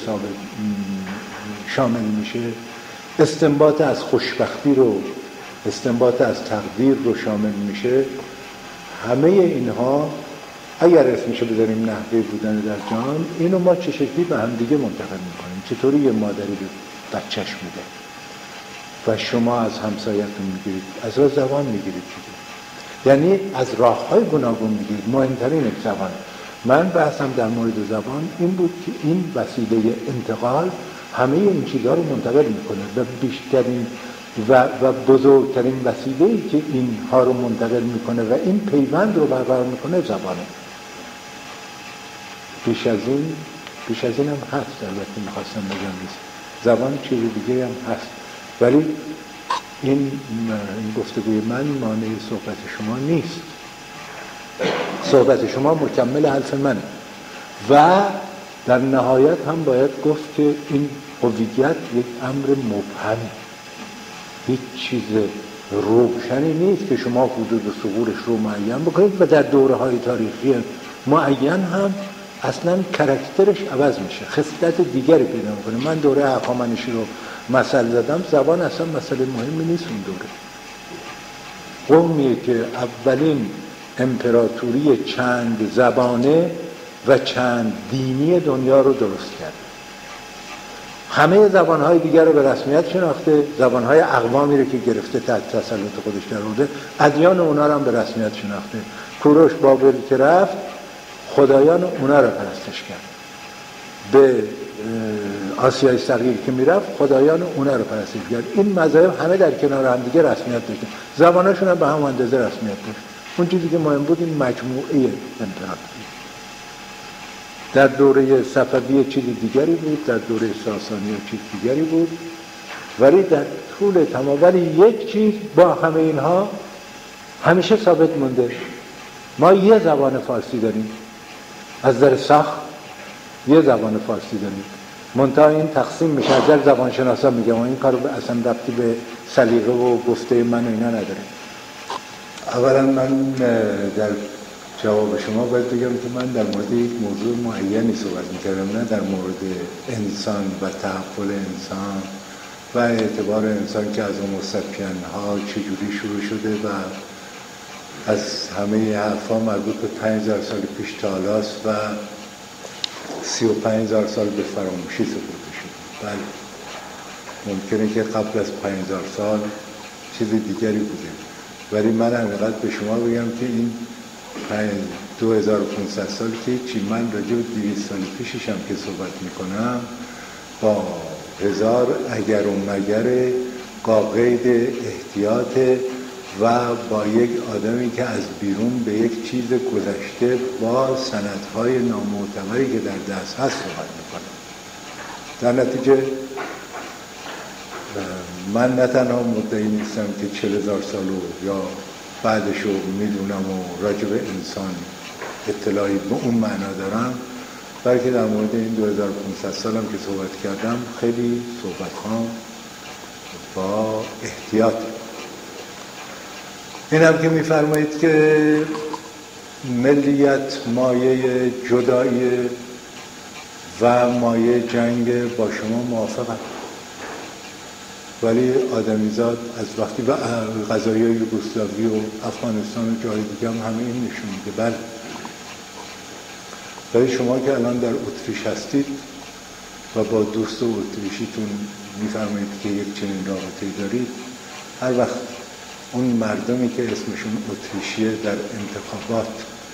شامل میشه، استنباط از خوشبختی رو، استنباط از تقدیر رو شامل میشه. همه اینها اگر اسمشو بذاریم نحوه بودن در جهان، اینو ما چه شکلی به هم دیگه منتقل میکنیم. چطوری یه مادری به بچهش میده و شما از همسایتون میگیرید، از راه زبان میگیرید، یعنی از راه های گوناگون میگیرید. مهمترین زبان. من بحثم در مورد زبان این بود که این وسیله انتقال همه این چیزها رو منتقل میکنه و بیشترین و, و بزرگترین وسیله‌ای که اینها رو منتقل میکنه و این پیوند رو برقرار میکنه زبانه. بیش از این بیش از این هم هست، البته میخواستم بگم نیست. زبان چیز دیگه هم هست، ولی این, این گفتگوی من مانع صحبت شما نیست. صحبت شما مکمل حرف من و در نهایت هم باید گفت که این هویت یک امر مبهمه، هیچ چیز روشنی نیست که شما حدود و ثغورش رو معین بکنید و در دوره های تاریخی معین هم اصلا کرکترش عوض میشه، خصلت دیگری پیدا میکنه. من دوره هخامنشی رو مثل زدم، زبان اصلا مسئله مهمی نیست. اون دوره قومیه که اولین امپراتوری چند زبانه و چند دینی دنیا رو درست کرد. همه زبانهای دیگر رو به رسمیت شناخته، زبانهای اقوامی رو که گرفته تحت تسلط خودش در آورده، ادیان اونا رو هم به رسمیت شناخته. کوروش بابل که رفت خدایان اونا رو پرستش کرد، به آسیای صغیر که میرفت خدایان اونا رو پرستش کرد. این مذاهب همه در کنار هم دیگه رسمیت داشتن، زبانشون هم به هم اندازه رسمیت داشت. اون چیزی که مهم بود این مجموعه امپراتوری. در دوره صفوی چیز دیگری بود، در دوره ساسانی چیز دیگری بود، ولی در طول تمام ولی یک چیز با همه اینها همیشه ثابت مونده. ما یه زبان فارسی داریم، از در ساخت یه زبان فارسی داریم منتها این تقسیم میشه. از زبانشناسا میگم و این کار اصلا ربطی به سلیقه و گفته من و اینا نداره. اولا من در جواب شما باید بگم که من در مورد یک موضوع معینی صحبت میکردم، نه در مورد انسان و تحول انسان و اعتبار انسان که از اون سپین ها چجوری شروع شده و از همه حرفا مربوط به پنج هزار سال پیش تا حالاست و سی و پنج هزار سال به فراموشی سپرده شده. بله ممکنه که قبل از پنج هزار سال چیز دیگری بوده، ولی من همینقدر به شما بگم که این دو هزار و پانصد سال که چی، من راجع به دویست سال پیششم که صحبت میکنم با هزار اگر و مگر قاقید احتیاط و با یک آدمی که از بیرون به یک چیز گذشته با سندهای نامعتبری که در دست هست صحبت میکنم. در نتیجه من نه تنها مدعی نیستم که چهل هزار سالو یا بعدشو میدونم و راجع به انسان اطلاعی به اون معنا دارم، بلکه در مورد این دو هزار و پانصد سالم که صحبت کردم خیلی صحبت هم با احتیاط. این هم که میفرمایید که ملیت مایه جدایی و مایه جنگ با شما موافقم، ولی آدمیزاد از وقتی و قضایی یوگسلاوی و افغانستان و جای دیگه هم همه این نشون میده. بله، ولی شما که الان در اتریش هستید و با دوست اتریشیتون میفرمایید که یک چنین رابطه‌ای دارید، هر وقت اون مردمی که اسمشون اتریشیه در انتخابات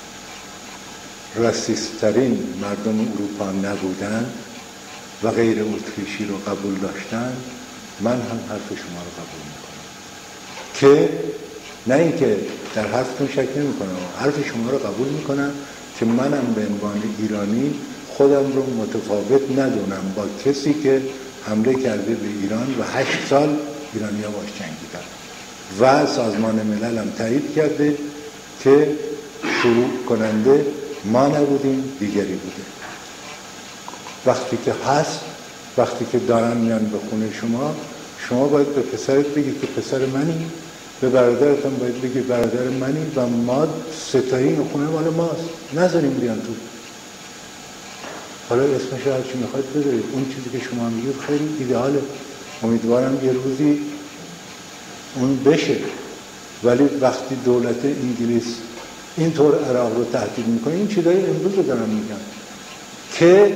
راسیست‌ترین مردم اروپا نبودن و غیر اتریشی رو قبول داشتن، من هم حرف شما رو قبول میکنم که نه اینکه در حرفتون شک نمیکنم، حرف شما رو قبول میکنم که منم به عنوان ایرانی خودم رو متفاوت ندونم با کسی که حمله کرده به ایران و هشت سال ایرانی‌ها باش جنگیدن و سازمان ملل هم تایید کرده که شروع کننده ما نبودیم، دیگری بوده. وقتی که هست، وقتی که دارن میان به خونه شما، شما باید به پسرت بگی که پسر منی، به برادرت هم باید بگی برادر منی و ما ستایی این خونه مال ماست، نذاریم بیان تو. حالا اسمش هر چی میخواید بذارید، اون چیزی که شما میگید خیلی ایدئاله، امیدوارم یه روزی اون بشه، ولی وقتی دولت انگلیس اینطور عراق رو تهدید میکنه، این چیزای امروز رو دارم میگم که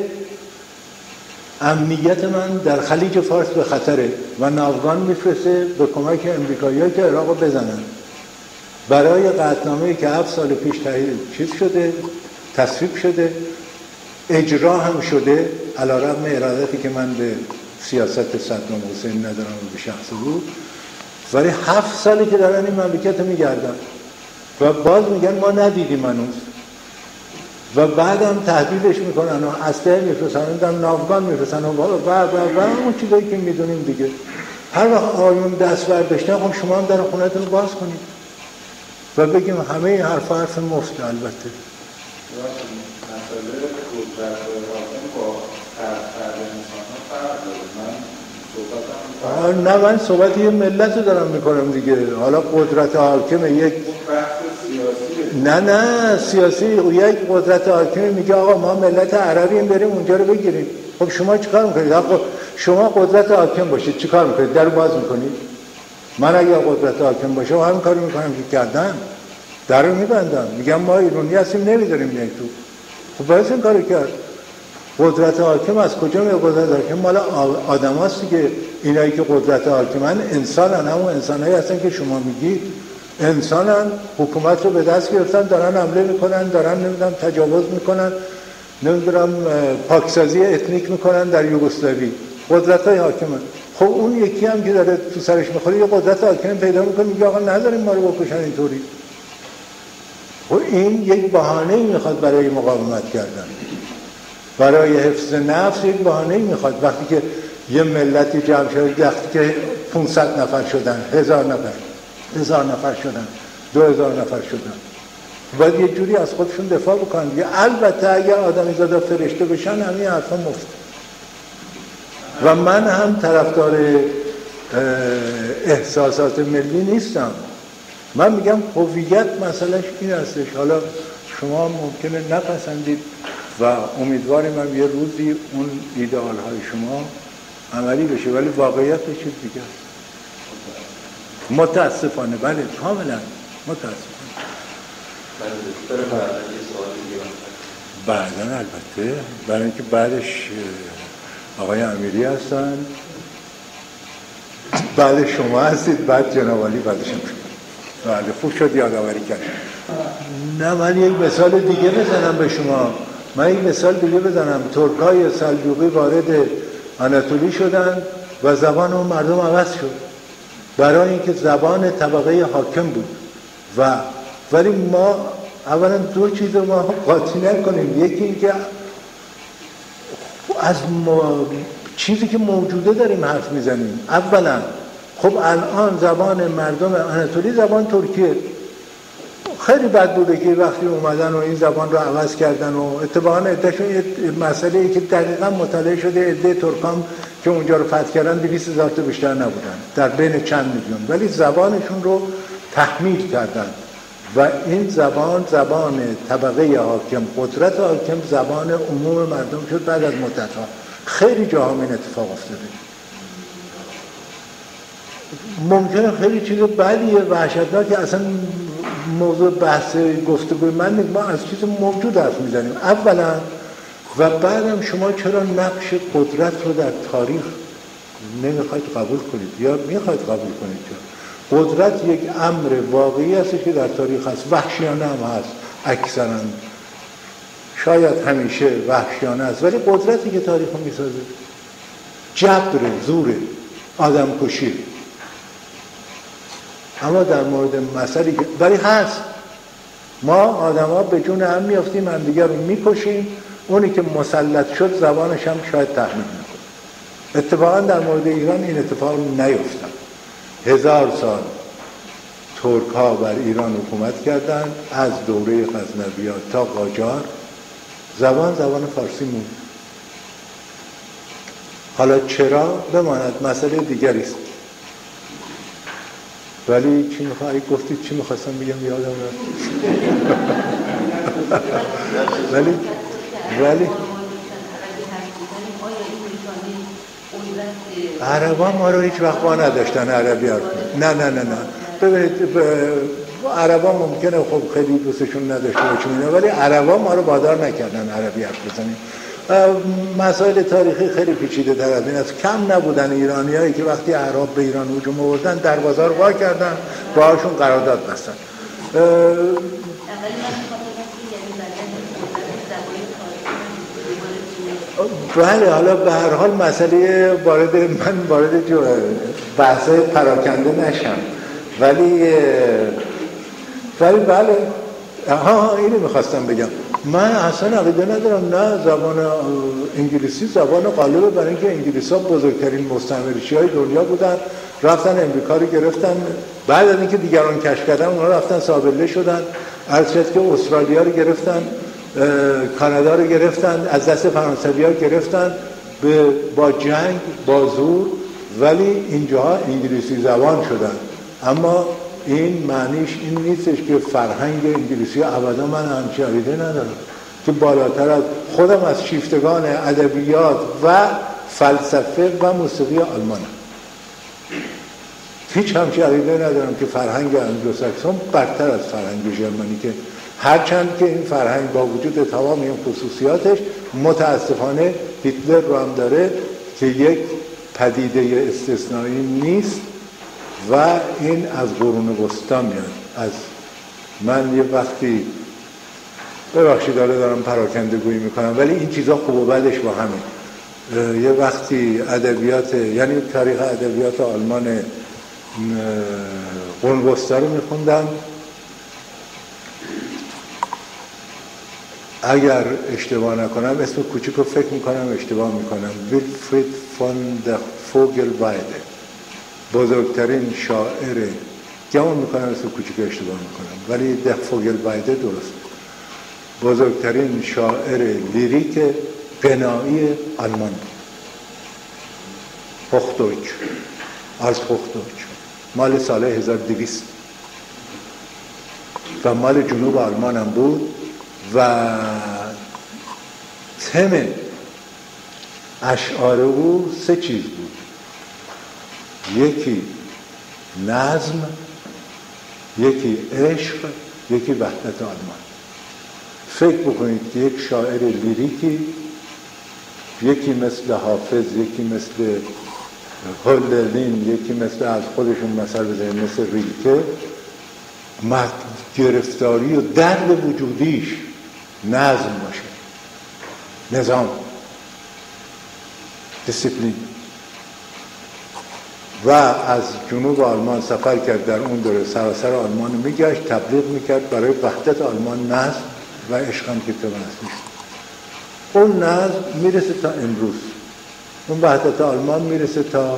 امنیت من در خلیج فارس به خطره و ناوگان میفرسته به کمک امریکایی‌ها که عراق رو بزنن برای قطعنامه‌ای که هفت سال پیش تایید چیز شده، تصویب شده، اجرا هم شده، علی‌رغم ارادتی که من به سیاست صدام حسین ندارم و به شخص او، ولی هفت سالی که دارن این مملکت رو میگردن و باز میگن ما ندیدیم هنوز و بعدم تهدیدش میکنن و اسلحه میفرستن و ناوگان میفرستن و و و و اون چیزایی که میدونیم دیگه. هر وقت آیون دست برداشتن، خب شما هم در خونه‌تون رو باز کنید و بگیم همه این حرف حرف مفت. البته مسئله قدرت حاکم با فرد انسان ها فرق داره. من نه، من صحبت یه ملت رو دارم میکنم دیگه. حالا قدرت حاکم یک نه نه سیاسی یک قدرت حاکم میگه آقا ما ملت عربیم بریم اونجا رو بگیریم. خب شما چیکار میکنید؟ خب شما قدرت حاکم باشید چیکار میکنید؟ در باز میکنید؟ من اگه قدرت حاکم باشه همین کاری میکنم که کردن، در رو میبندم، میگم ما ایرانی هستیم نمیذاریم بیاین تو. خب باید این کارو کرد. قدرت حاکم از کجا میاد؟ قدرت حاکم مال آدم هست که اینایی که قدرت حاکمن انسانن، همون انسانایی هستن که شما میگید انسانن، حکومت رو به دست گرفتن، دارن حمله میکنن، دارن نمیدونم تجاوز میکنن، نمیدونم پاکسازی اتنیک میکنن در یوگسلاوی، قدرت های حاکمن. خب اون یکی هم که داره تو سرش میخوره یه قدرت حاکم پیدا میکنه میگه آقا نداریم ما رو بکشن اینطوری. خب این یک بهانه‌ای میخواد برای مقاومت کردن، برای حفظ نفس یک بهانه‌ای میخواد. وقتی که یه ملتی جمع شده، وقتی که پانصد نفر شدن، هزار نفر هزار نفر شدن، دو هزار نفر شدن، باید یه جوری از خودشون دفاع بکنن. البته اگر آدمی زاده فرشته بشن همین حرفا مفت. و من هم طرفدار احساسات ملی نیستم. من میگم هویت مسئلهش این هستش. حالا شما ممکنه نپسندید و امیدواریم هم یه روزی اون ایدئال های شما عملی بشه، ولی واقعیت چیز دیگه است. متاسفانه بله، کاملا متاسفانه. بعدن البته برای اینکه بعدش آقای امیری هستن، بعد شما هستید، بعد جناب عالی، بعدش هم شما. بله خوب شد یادآوری کردید. نه من یک مثال دیگه بزنم به شما. من یک مثال دیگه بزنم. ترکای سلجوقی وارد آناتولی شدن و زبان اون مردم عوض شد برای اینکه زبان طبقه حاکم بود. و ولی ما اولا دو چیز رو ما قاطی نکنیم. یکی اینکه از ما چیزی که موجوده داریم حرف میزنیم. اولا خب الان زبان مردم آناتولی زبان ترکیه. خیلی بد بوده که وقتی اومدن و این زبان رو عوض کردن و اتفاقا عدهشون یه مسئله ای که دقیقا مطالعه شده، عده ترکان که اونجا رو فتح کردن دویست هزار تا بیشتر نبودن در بین چند میلیون، ولی زبانشون رو تحمیل کردن و این زبان زبان طبقه حاکم، قدرت حاکم، زبان عموم مردم شد. بعد از مدت‌ها خیلی جاها این اتفاق افتاده. ممکنه خیلی چیز بدیه، وحشتناکه، اصلا موضوع بحث گفتگوی من نیست. ما از چیز موجود حرف میزنیم اولا، و بعدم شما چرا نقش قدرت رو در تاریخ نمیخواید قبول کنید یا میخواید قبول کنید؟ چرا قدرت یک امر واقعی است که در تاریخ هست، وحشیانه هم هست، اکثرا شاید همیشه وحشیانه است، ولی قدرتی که تاریخ رو میسازه جبر، زور، آدم کشی. اما در مورد مسئله که ولی هست، ما آدم ها به جون هم میافتیم، هم دیگر رو میکشیم، اونی که مسلط شد زبانش هم شاید تحمیل نکنه. اتفاقا در مورد ایران این اتفاق نیفتاد. هزار سال ترک ها بر ایران حکومت کردند، از دوره غزنویان تا قاجار زبان زبان فارسی موند. حالا چرا بماند مسئله دیگری است. ولی چی میخوایی گفتید؟ چی میخواستم بگم یادم رفت. ولی ولی عربا ما رو هیچ وقت با نداشتن عربی حرف. نه نه نه نه ببینید عربا ممکنه خب خیلی دوستشون نداشته باشیم، ولی عربا ما رو وادار نکردن عربی حرف بزنیم. مسائل تاریخی خیلی پیچیده تر از این است. کم نبودن ایرانیایی که وقتی اعراب به ایران هجوم آوردن دروازه رو وا کردن، باهاشون قرارداد بستن. بله حالا به هر حال مسئله وارد من وارد بحث پراکنده نشم، ولی ولی بله ها اینو میخواستم بگم. من اصلا عقیده ندارم نه زبان انگلیسی زبان غالبه، برای اینکه انگلیس‌ها بزرگترین مستعمرچی های دنیا بودن، رفتن امریکا رو گرفتن، بعد از اینکه دیگران کشف کردن اونها رفتن سابله شدن، عرض شد که استرالیا رو گرفتن، کانادا رو گرفتن، از دست فرانسوی‌ها گرفتن به با جنگ با زور، ولی اینجاها انگلیسی زبان شدن. اما این معنیش این نیستش که فرهنگ انگلیسی ابدا من همچین عقیده ندارم که بالاتر از خودم از شیفتگان ادبیات و فلسفه و موسیقی آلمانم. هیچ همچین عقیده ندارم که فرهنگ انگلوساکسون برتر از فرهنگ ژرمنی، که هرچند که این فرهنگ با وجود تمام این خصوصیاتش متاسفانه هیتلر رو هم داره که یک پدیده استثنایی نیست و این از قرون وسطا میاد. از من یه وقتی ببخشید داره دارم پراکنده گویی میکنم، ولی این چیزا خوب و بدش با همین. یه وقتی ادبیات یعنی تاریخ ادبیات آلمان قرون وسطا رو میخوندم، اگر اشتباه نکنم اسم کوچیک رو فکر میکنم اشتباه میکنم، ویلفرید فون در فوگلوایده، بزرگترین شاعر، گمان میکنم اسم کوچیک رو اشتباه میکنم ولی در فوگلوایده درست، بزرگترین شاعر لیریک غنایی آلمان. هوختویک از هوختویک مال سال هزار و دویست و مال جنوب آلمان هم بود و تم اشعار او سه چیز بود، یکی نظم، یکی عشق، یکی وحدت آلمان. فکر بکنید که یک شاعر لیریکی، یکی مثل حافظ، یکی مثل هولدرلین، یکی مثل از خودشون مثل بزنید مثل ریلکه، گرفتاری و درد وجودیش نظم باشه، نظام، دیسیپلین. و از جنوب آلمان سفر کرد، در اون دوره سراسر آلمان میگشت، تبلیغ میکرد برای وحدت آلمان، نظم و عشق هم که طبعا نیست. اون نظم میرسه تا امروز، اون وحدت آلمان میرسه تا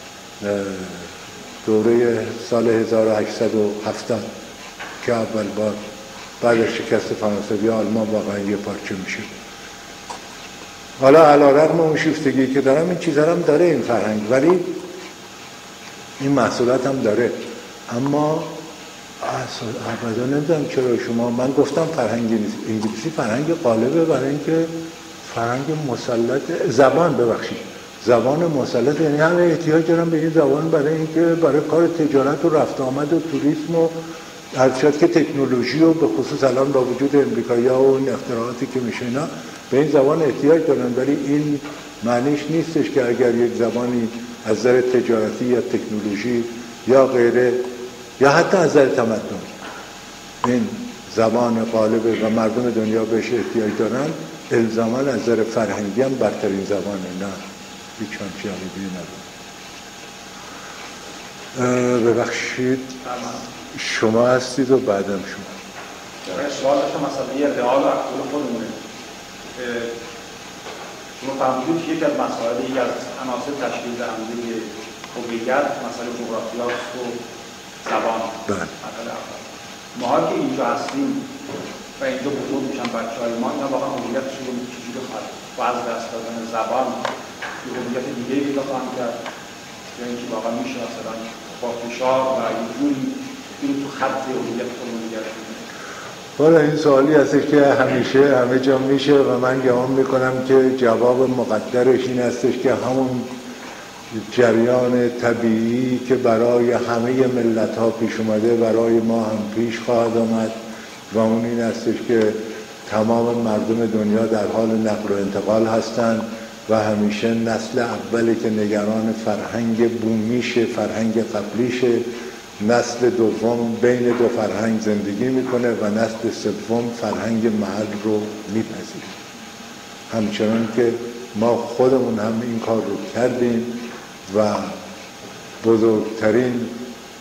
دوره سال هزار و هشتصد و هفتاد که اول بار بعد از شکست فرانسوی آلمان واقعا یه پارچه میشه. حالا علی‌رغم اون شیفتگی که دارم، این چیزا هم داره این فرهنگ، ولی این محصولات هم داره. اما ابدا نمیدونم چرا شما، من گفتم فرهنگ انگلیسی فرهنگ غالبه برای اینکه فرهنگ مسلط، زبان ببخشید زبان مسلط، یعنی همه احتیاج دارن به این زبان برای اینکه برای کار تجارت و رفت آمد و توریسم و هرچند که تکنولوژی و به خصوص الان با وجود امریکایی‌ها و این اختراعاتی که میشه اینا به این زبان احتیاج دارن، ولی این معنیش نیستش که اگر یک زبانی از نظر تجارتی یا تکنولوژی یا غیره یا حتی از نظر تمدن این زبان غالبه و مردم دنیا بهش احتیاج دارن، الزاما از نظر فرهنگی هم برترین زبانه. نه، هیچ همچی عقیده‌ای ندارم. ببخشید شما هستید و بعدم شما. سوال داشتم مثلا یه ادعا و اقوال خودمونه. شما فهمیدید که یک از مسائل، یک از عناصر تشکیل دهنده هویت مسئله جغرافیاست و زبان. بله. مسئله اول. ماها که اینجا هستیم و اینجا بزرگ میشن بچه‌های ما، اینا واقعا هویتشون رو چجوری خواهد با از دست دادن زبان یه هویت دیگه‌ای پیدا خواهند کرد، یا اینکه واقعا میشه مثلا با فشار و اینجوری این تو خط هویت خودمون نگه داریم. حالا این سوالی هستش که همیشه همه جا میشه و من گمان میکنم که جواب مقدرش این هستش که همون جریان طبیعی که برای همه ملت ها پیش اومده برای ما هم پیش خواهد آمد و اون این هستش که تمام مردم دنیا در حال نقل و انتقال هستند و همیشه نسل اولی که نگران فرهنگ بومیشه، فرهنگ قبلیشه، نسل دوم بین دو فرهنگ زندگی میکنه و نسل سوم فرهنگ محل رو میپذیره. همچنان که ما خودمون هم این کار رو کردیم و بزرگترین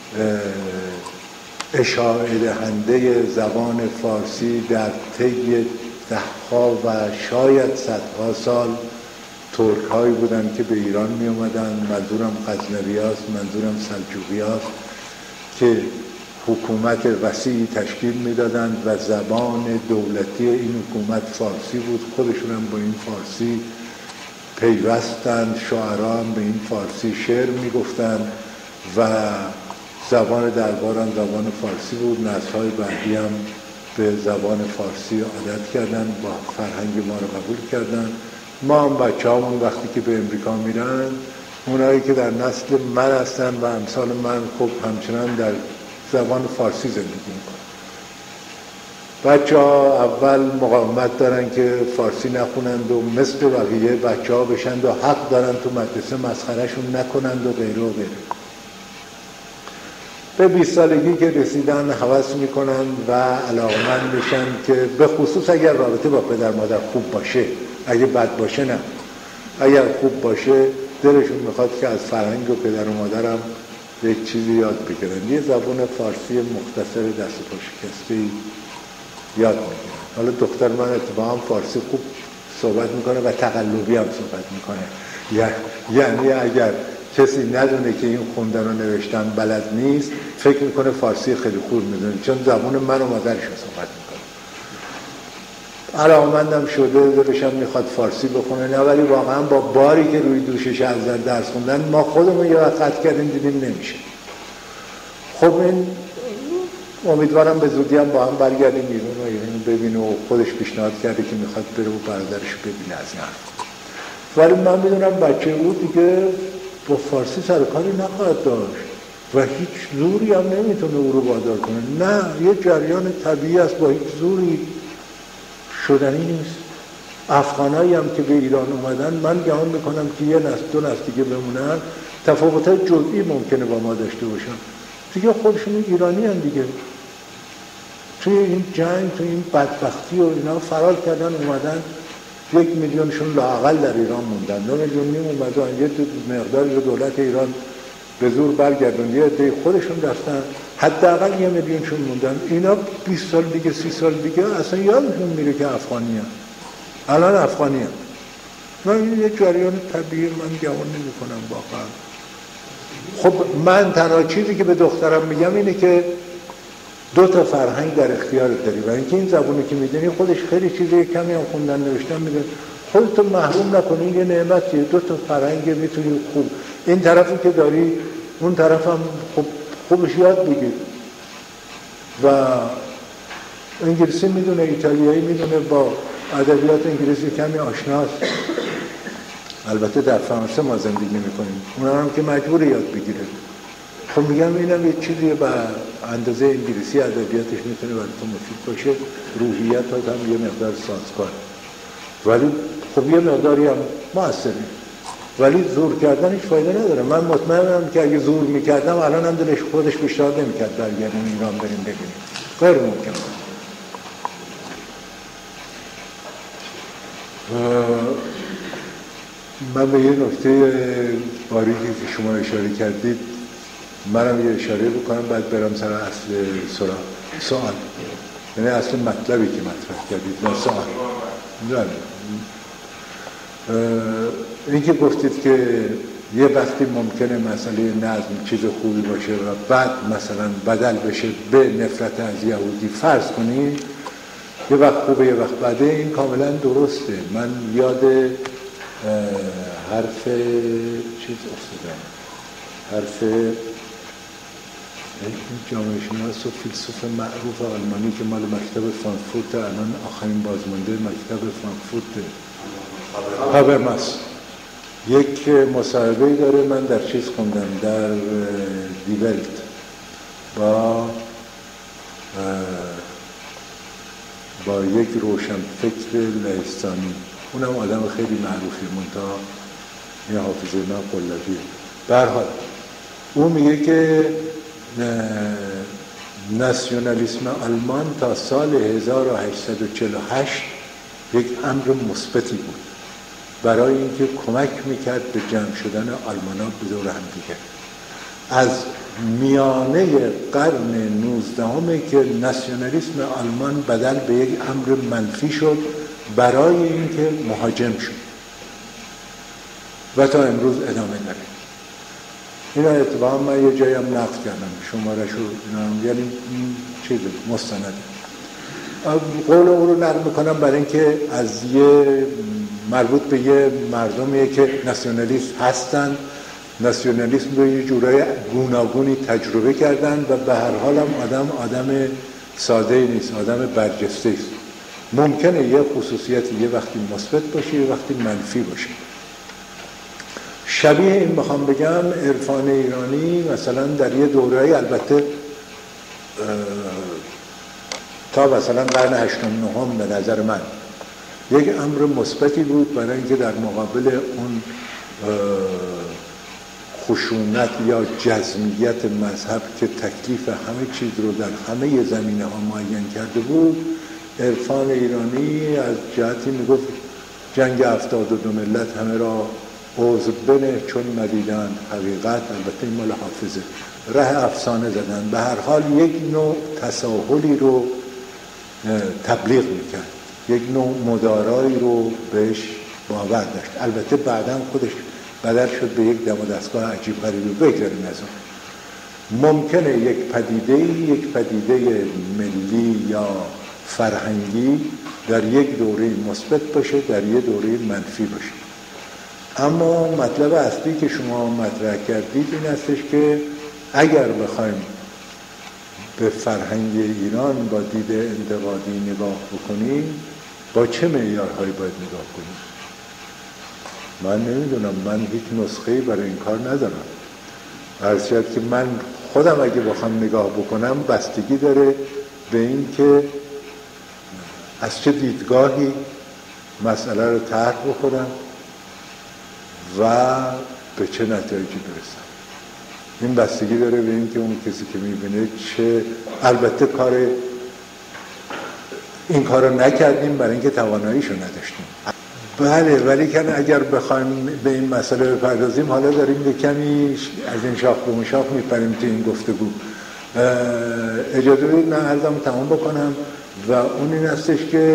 اشاعه دهنده زبان فارسی در طی دهها و شاید صدها سال ترک هایی بودن که به ایران می اومدن، منظورم غزنوی هاست، منظورم سلجوقی هاست، که حکومت وسیعی تشکیل میدادند و زبان دولتی این حکومت فارسی بود. خودشون هم با این فارسی پیوستند، شاعران هم به این فارسی شعر میگفتند و زبان درباران زبان فارسی بود. نسل‌های بعدی هم به زبان فارسی عادت کردن، با فرهنگ ما رو قبول کردن. ما هم بچه‌هامون وقتی که به امریکا میرن، اونایی که در نسل من هستن و امثال من، خب همچنان در زبان فارسی زندگی میکنن. بچه ها اول مقاومت دارن که فارسی نخونند و مثل بقیه بچه ها بشند و حق دارن تو مدرسه مسخرهشون نکنند و غیره و غیره. به بیست سالگی که رسیدن هوس میکنن و علاقمند میشن که به خصوص اگر رابطه با پدر مادر خوب باشه، اگه بد باشه نه، اگر خوب باشه دلشون میخواد که از فرهنگ و پدر و مادرم یک چیزی یاد بگیرن. یه زبان فارسی مختصر دست و پا شکسته یاد میگیرن. حالا دختر من اتفاقا فارسی خوب صحبت میکنه و تقلبی هم صحبت میکنه، یعنی اگر کسی ندونه که این خوندن و نوشتن بلد نیست، فکر میکنه فارسی خیلی خوب میدونه، چون زبان من و مادرش صحبت میکنه. علاقمندم شده، دلشم میخواد فارسی بخونه، نه ولی واقعا با باری که روی دوشش از در درس خوندن ما خودمون یه وقت قطع کردیم دیدیم نمیشه. خب این امیدوارم به زودی هم با هم برگردیم بیرون و اینو ببینه و خودش پیشنهاد کرده که میخواد بره و برادرش ببینه از این حرف. ولی من میدونم بچه او دیگه با فارسی سر کاری نخواهد داشت و هیچ زوری هم نمیتونه او رو وادار کنه. نه، یه جریان طبیعی است، با هیچ زوری شدنی نیست. افغانایی هم که به ایران اومدن من گمان میکنم که یه نسل دو نسل دیگه بمونن تفاوت‌های جزئی ممکنه با ما داشته باشن، دیگه خودشون ایرانی هم دیگه توی این جنگ توی این بدبختی و اینا فرار کردن اومدن، یک میلیونشون لااقل در ایران موندن، دو میلیون نیم اومدن، یه مقداری رو دولت ایران به زور برگردوند، یه عده خودشون رفتن، حداقل یه میلیونشون موندن. اینا بیست سال دیگه سی سال دیگه اصلا یادشون میره که افغانی هم. الان افغانی هم. و این یه جریان طبیعی، من گمان نمی کنم واقعا. خب من تنها چیزی که به دخترم میگم اینه که دو تا فرهنگ در اختیارت داری و اینکه این زبونی که میدونی خودش خیلی چیزی کمی هم خوندن نوشتن میگه خودتو محروم نکنی، یه نعمتیه، دو تا فرهنگ میتونی خوب این طرفی که داری اون طرف هم خوب خوبش یاد بگیر. و انگلیسی میدونه، ایتالیایی میدونه، با ادبیات انگلیسی کمی آشناست. البته در فرانسه ما زندگی نمی‌کنیم، اونا هم که مجبور یاد بگیره. خب میگم اینم یه چیزیه به اندازه انگلیسی ادبیاتش میتونه برای تو مفید باشه، روحیت هم یه مقدار سازگار، ولی خب یه مقداری هم موثره، ولی زور کردن هیچ فایده نداره. من مطمئنم که اگه زور میکردم الان هم دلش خودش پیشنهاد نمیکرد برگردیم ایران بریم ببینیم، غیر ممکنه. من به یه نکته باریکی که شما اشاره کردید منم یه اشاره بکنم بعد برم سر اصل سوال سوال یعنی اصل مطلبی که مطرح کردید نه سوال. این که گفتید که یه وقتی ممکنه مسئله نظم چیز خوبی باشه و بعد مثلا بدل بشه به نفرت از یهودی، فرض کنید یه وقت خوبه یه وقت بده، این کاملا درسته. من یاد حرف چیز افتادم، حرف این جامعه شناس و فیلسوف معروف آلمانی که مال مکتب فرانکفورت، الان آخرین بازمانده مکتب فرانکفورت، هابرماس، یک مصاحبه‌ای داره، من در چیز خوندم در دی ولت با با یک روشنفکر لهستانی، اونم آدم خیلی معروفی منتها یه حافظه من قلبیه. به هر حال اون میگه که ناسیونالیسم آلمان تا سال هزار و هشتصد و چهل و هشت یک امر مثبتی بود برای اینکه کمک میکرد به جمع شدن آلمان‌ها به دور هم دیگه. از میانه قرن نوزدهم که ناسیونالیسم آلمان بدل به یک امر منفی شد برای اینکه مهاجم شد و تا امروز ادامه داره. اینا اتفاقا من یه جایی هم نقد کردم شماره شو اینا، یعنی این چیز مستنده. قول او رو نقل میکنم برای اینکه از یه مربوط به یه مردمیه که ناسیونالیست هستن، ناسیونالیسم رو یه جورای گوناگونی تجربه کردن و به هر حال هم آدم آدم ساده نیست، آدم برجسته است. ممکنه یه خصوصیتی یه وقتی مثبت باشه یه وقتی منفی باشه. شبیه این بخوام بگم عرفان ایرانی مثلا در یه دوره‌ای، البته تا مثلا قرن هشتم نهم به نظر من یک امر مثبتی بود برای اینکه در مقابل اون خشونت یا جزمیت مذهب که تکلیف همه چیز رو در همه زمینه ها معین کرده بود، عرفان ایرانی از جهتی میگفت جنگ هفتاد و دو ملت همه را عذر بنه چون ندیدن حقیقت، البته این مال حافظه، ره افسانه زدن، به هر حال یک نوع تساهلی رو تبلیغ میکرد، یک نوع مدارایی رو بهش باور داشت. البته بعداً خودش بدل شد به یک دم و دستگاه عجیب غریبی. بگذاریم از اون. ممکنه یک پدیده یک پدیده ملی یا فرهنگی در یک دوره مثبت باشه، در یک دوره منفی باشه. اما مطلب اصلی که شما مطرح کردید این استش که اگر بخوایم به فرهنگ ایران با دید انتقادی نگاه بکنیم، با چه معیارهایی باید نگاه کنیم؟ من نمیدونم، من هیچ نسخه‌ای برای این کار ندارم. عرض شد که من خودم اگه بخوام نگاه بکنم بستگی داره به این که از چه دیدگاهی مسئله رو طرح بکنم و به چه نتایجی برسم. این بستگی داره به این که اون کسی که میبینه چه، البته کار این کار رو نکردیم برای اینکه تواناییشو نداشتیم. بله، ولی که اگر بخوایم به این مسئله بپردازیم، حالا داریم به کمی از این شاخ به اون شاخ میپریم تو این گفتگو. اجازه بدید من عرضم تمام بکنم و اون این هستش که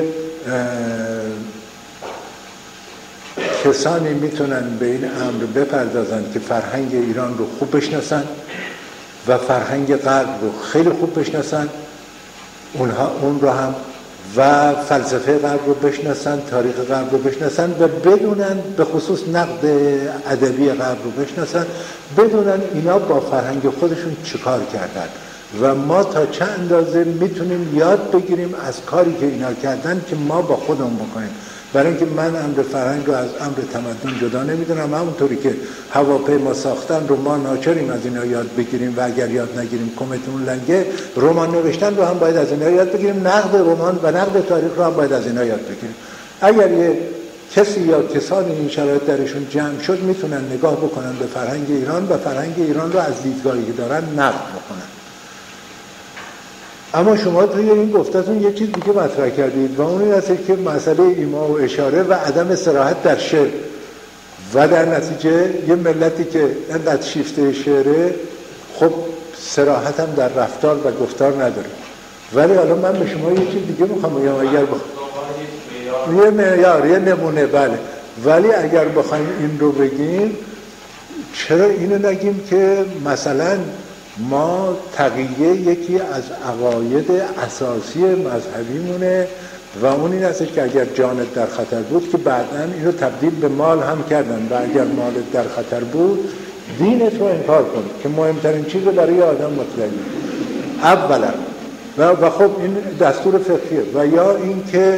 کسانی میتونن به این امر بپردازن که فرهنگ ایران رو خوب بشناسن و فرهنگ غرب رو خیلی خوب بشناسن، اونها اون رو هم و فلسفه غرب رو بشناسن، تاریخ غرب رو بشناسن و بدونن، به خصوص نقد ادبی غرب رو بشناسن، بدونن اینا با فرهنگ خودشون چیکار کردن و ما تا چه اندازه میتونیم یاد بگیریم از کاری که اینا کردن که ما با خودمون بکنیم. برای اینکه من امر فرهنگ رو از امر تمدن جدا نمیدونم. همونطوری که هواپیما ساختن رو ما ناچاریم از اینا یاد بگیریم و اگر یاد نگیریم کمتون لنگه. رمان نوشتن رو هم باید از اینا یاد بگیریم، نقد رمان و نقد تاریخ رو هم باید از اینا یاد بگیریم. اگر یه کسی یا کسانی این شرایط درشون جمع شد میتونن نگاه بکنن به فرهنگ ایران و فرهنگ ایران رو از دیدگاهی که دارن نقد بکنن. اما شما توی این گفتتون یه چیز دیگه مطرح کردید و اون این است که مسئله ایما و اشاره و عدم صراحت در شعر و در نتیجه یه ملتی که اینقدر شیفته شعره، خب صراحت هم در رفتار و گفتار نداره. ولی حالا من به شما یه چیز دیگه میخوام بگم، اگر بخوایم یه معیار، یه نمونه، بله، ولی اگر بخوایم این رو بگیم، چرا اینو نگیم که مثلا ما تقیه یکی از عقاید اساسی مذهبیمونه و اون این هستش که اگر جانت در خطر بود، که بعداً اینو تبدیل به مال هم کردن، و اگر مالت در خطر بود دینت رو انکار کن که مهمترین چیز برای آدم مطلقی اولا و, و خب این دستور فقهیه. و یا این که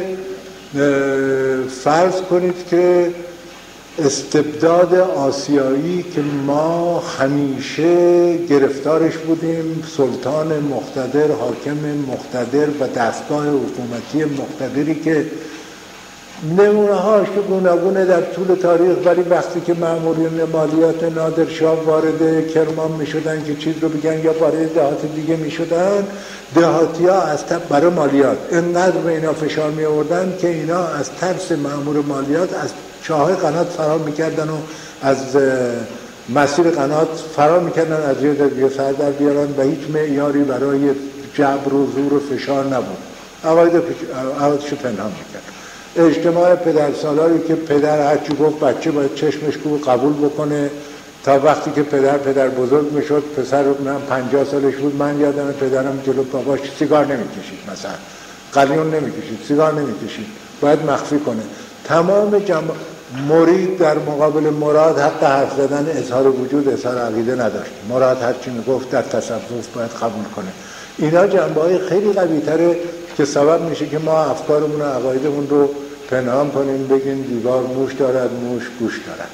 فرض کنید که استبداد آسیایی که ما همیشه گرفتارش بودیم، سلطان مقتدر، حاکم مقتدر و دستگاه حکومتی مقتدری که نمونه هاش که گوناگونه در طول تاریخ، ولی وقتی که مأمورین مالیات نادرشاه وارد کرمان می شدن که چیز رو بگن یا وارد دهات دیگه می شدن، دهاتی ها از تب برای مالیات اینقدر به اینا فشار می آوردن که اینا از ترس مأمور مالیات از چاهای قنات فرار میکردن و از مسیر قنات فرار میکردن، از یه دیگه سر در بیارن و هیچ معیاری برای جبر و زور و فشار نبود. عوایدشو پنهان میکرد. اجتماع پدر سالاری که پدر هرچی گفت بچه باید چشمش کو قبول بکنه، تا وقتی که پدر پدر بزرگ میشد، پسر من پنجاه سالش بود، من یادم پدرم جلو باباش سیگار نمیکشید، مثلا قلیون نمیکشید، سیگار نمیکشید، باید مخفی کنه. تمام جمع مرید در مقابل مراد حق حرف زدن، اظهار وجود، اظهار عقیده نداشت. مراد هر چی میگفت در تصوف باید قبول کنه. اینا جنبه‌های خیلی قوی‌تره که سبب میشه که ما افکارمون و عقایدمون رو پنهان کنیم، بگیم دیوار موش دارد، موش گوش دارد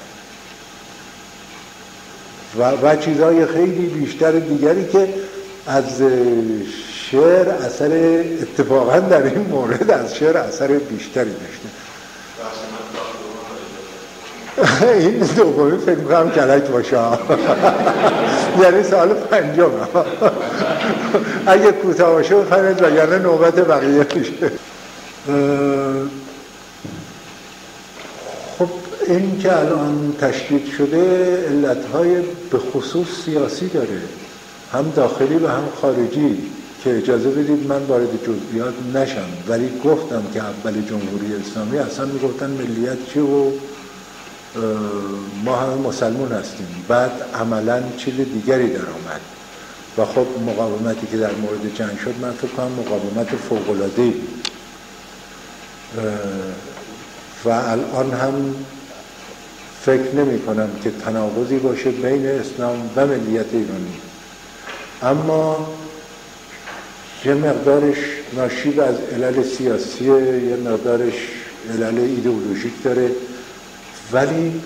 و و چیزهای خیلی بیشتر دیگری که از شعر اثر، اتفاقا در این مورد از شعر اثر بیشتری داشته. این دومی فکر میکنم کلک باشه یعنی سال پنجم اگه کوتاه باشه بفرمایید و یعنی نوبت بقیه میشه. خب این که الان تشدید شده علتهای به خصوص سیاسی داره، هم داخلی و هم خارجی، که اجازه بدید من وارد جزئیات نشم، ولی گفتم که اول جمهوری اسلامی اصلا میگفتن ملیت چی و ما همه مسلمون هستیم، بعد عملاً چیز دیگری در آمد و خب مقاومتی که در مورد جنگ شد من فکر کنم مقاومت فوق‌العاده‌ای بود. و الان هم فکر نمی کنم که تناقضی باشه بین اسلام و ملیت ایرانی، اما یه مقدارش ناشی از علل سیاسیه، یه مقدارش علل ایدئولوژیک داره، ولی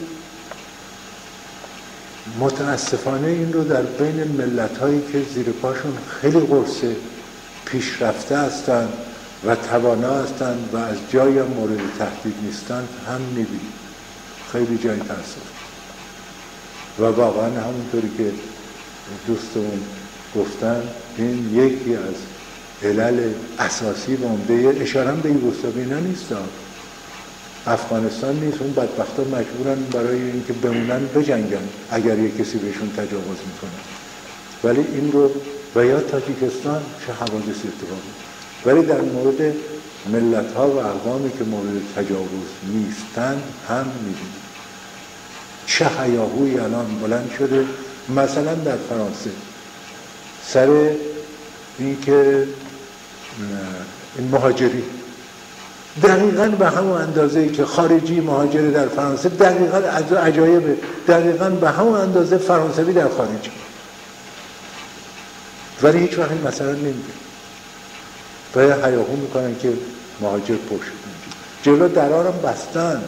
متاسفانه این رو در بین ملت هایی که زیر پاشون خیلی قرصه پیشرفته هستند و توانا هستند و از جای مورد تهدید نیستند هم میبینیم خیلی جای تأسف. و واقعا همونطوری که دوستمون گفتن این یکی از علل اساسی و عمده، اشاره به یوگسلاویا نیست، افغانستان نیست، اون بدبختا مجبورن برای اینکه بمونن بجنگن اگر یک کسی بهشون تجاوز میکنه، ولی این رو و یا تاجیکستان چه حوادث اتفاق، ولی در مورد ملت ها و اقوامی که مورد تجاوز نیستند هم میبینیم. چه هیاهویی الان بلند شده مثلا در فرانسه سر اینکه این مهاجری دقیقاً به همون اندازه‌ای که خارجی مهاجر در فرانسه، دقیقاً از عجایب دقیقاً به همون اندازه فرانسوی در خارج، ولی هیچ وقت مثلا نمیگه و هیاهو میکنن که مهاجر پر شد. جلو درارم بستن.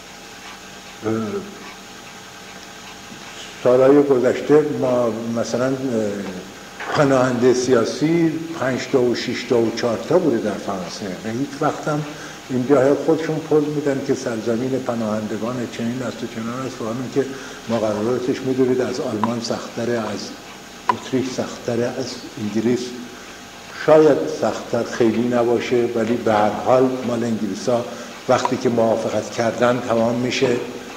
سالهای گذشته ما مثلا پناهنده سیاسی پنج تا و شش تا و چهار تا بوده در فرانسه و هیچ وقت هم اینجا خودشون پول میدن که سرزمین پناهندگان چنین است و چنان است و همین که مقرراتش میدونید از آلمان سخت‌تره، از اتریش سخت‌تره، از انگلیس شاید سخت‌تر خیلی نباشه، ولی به هر حال مال انگلیس‌ها وقتی که موافقت کردن تمام میشه.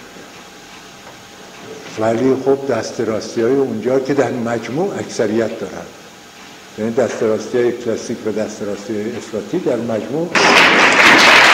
ولی خب دست راستی های اونجا که در مجموع اکثریت دارن، یعنی دست راستی های کلاسیک و دست راستی های افراطی در مجموع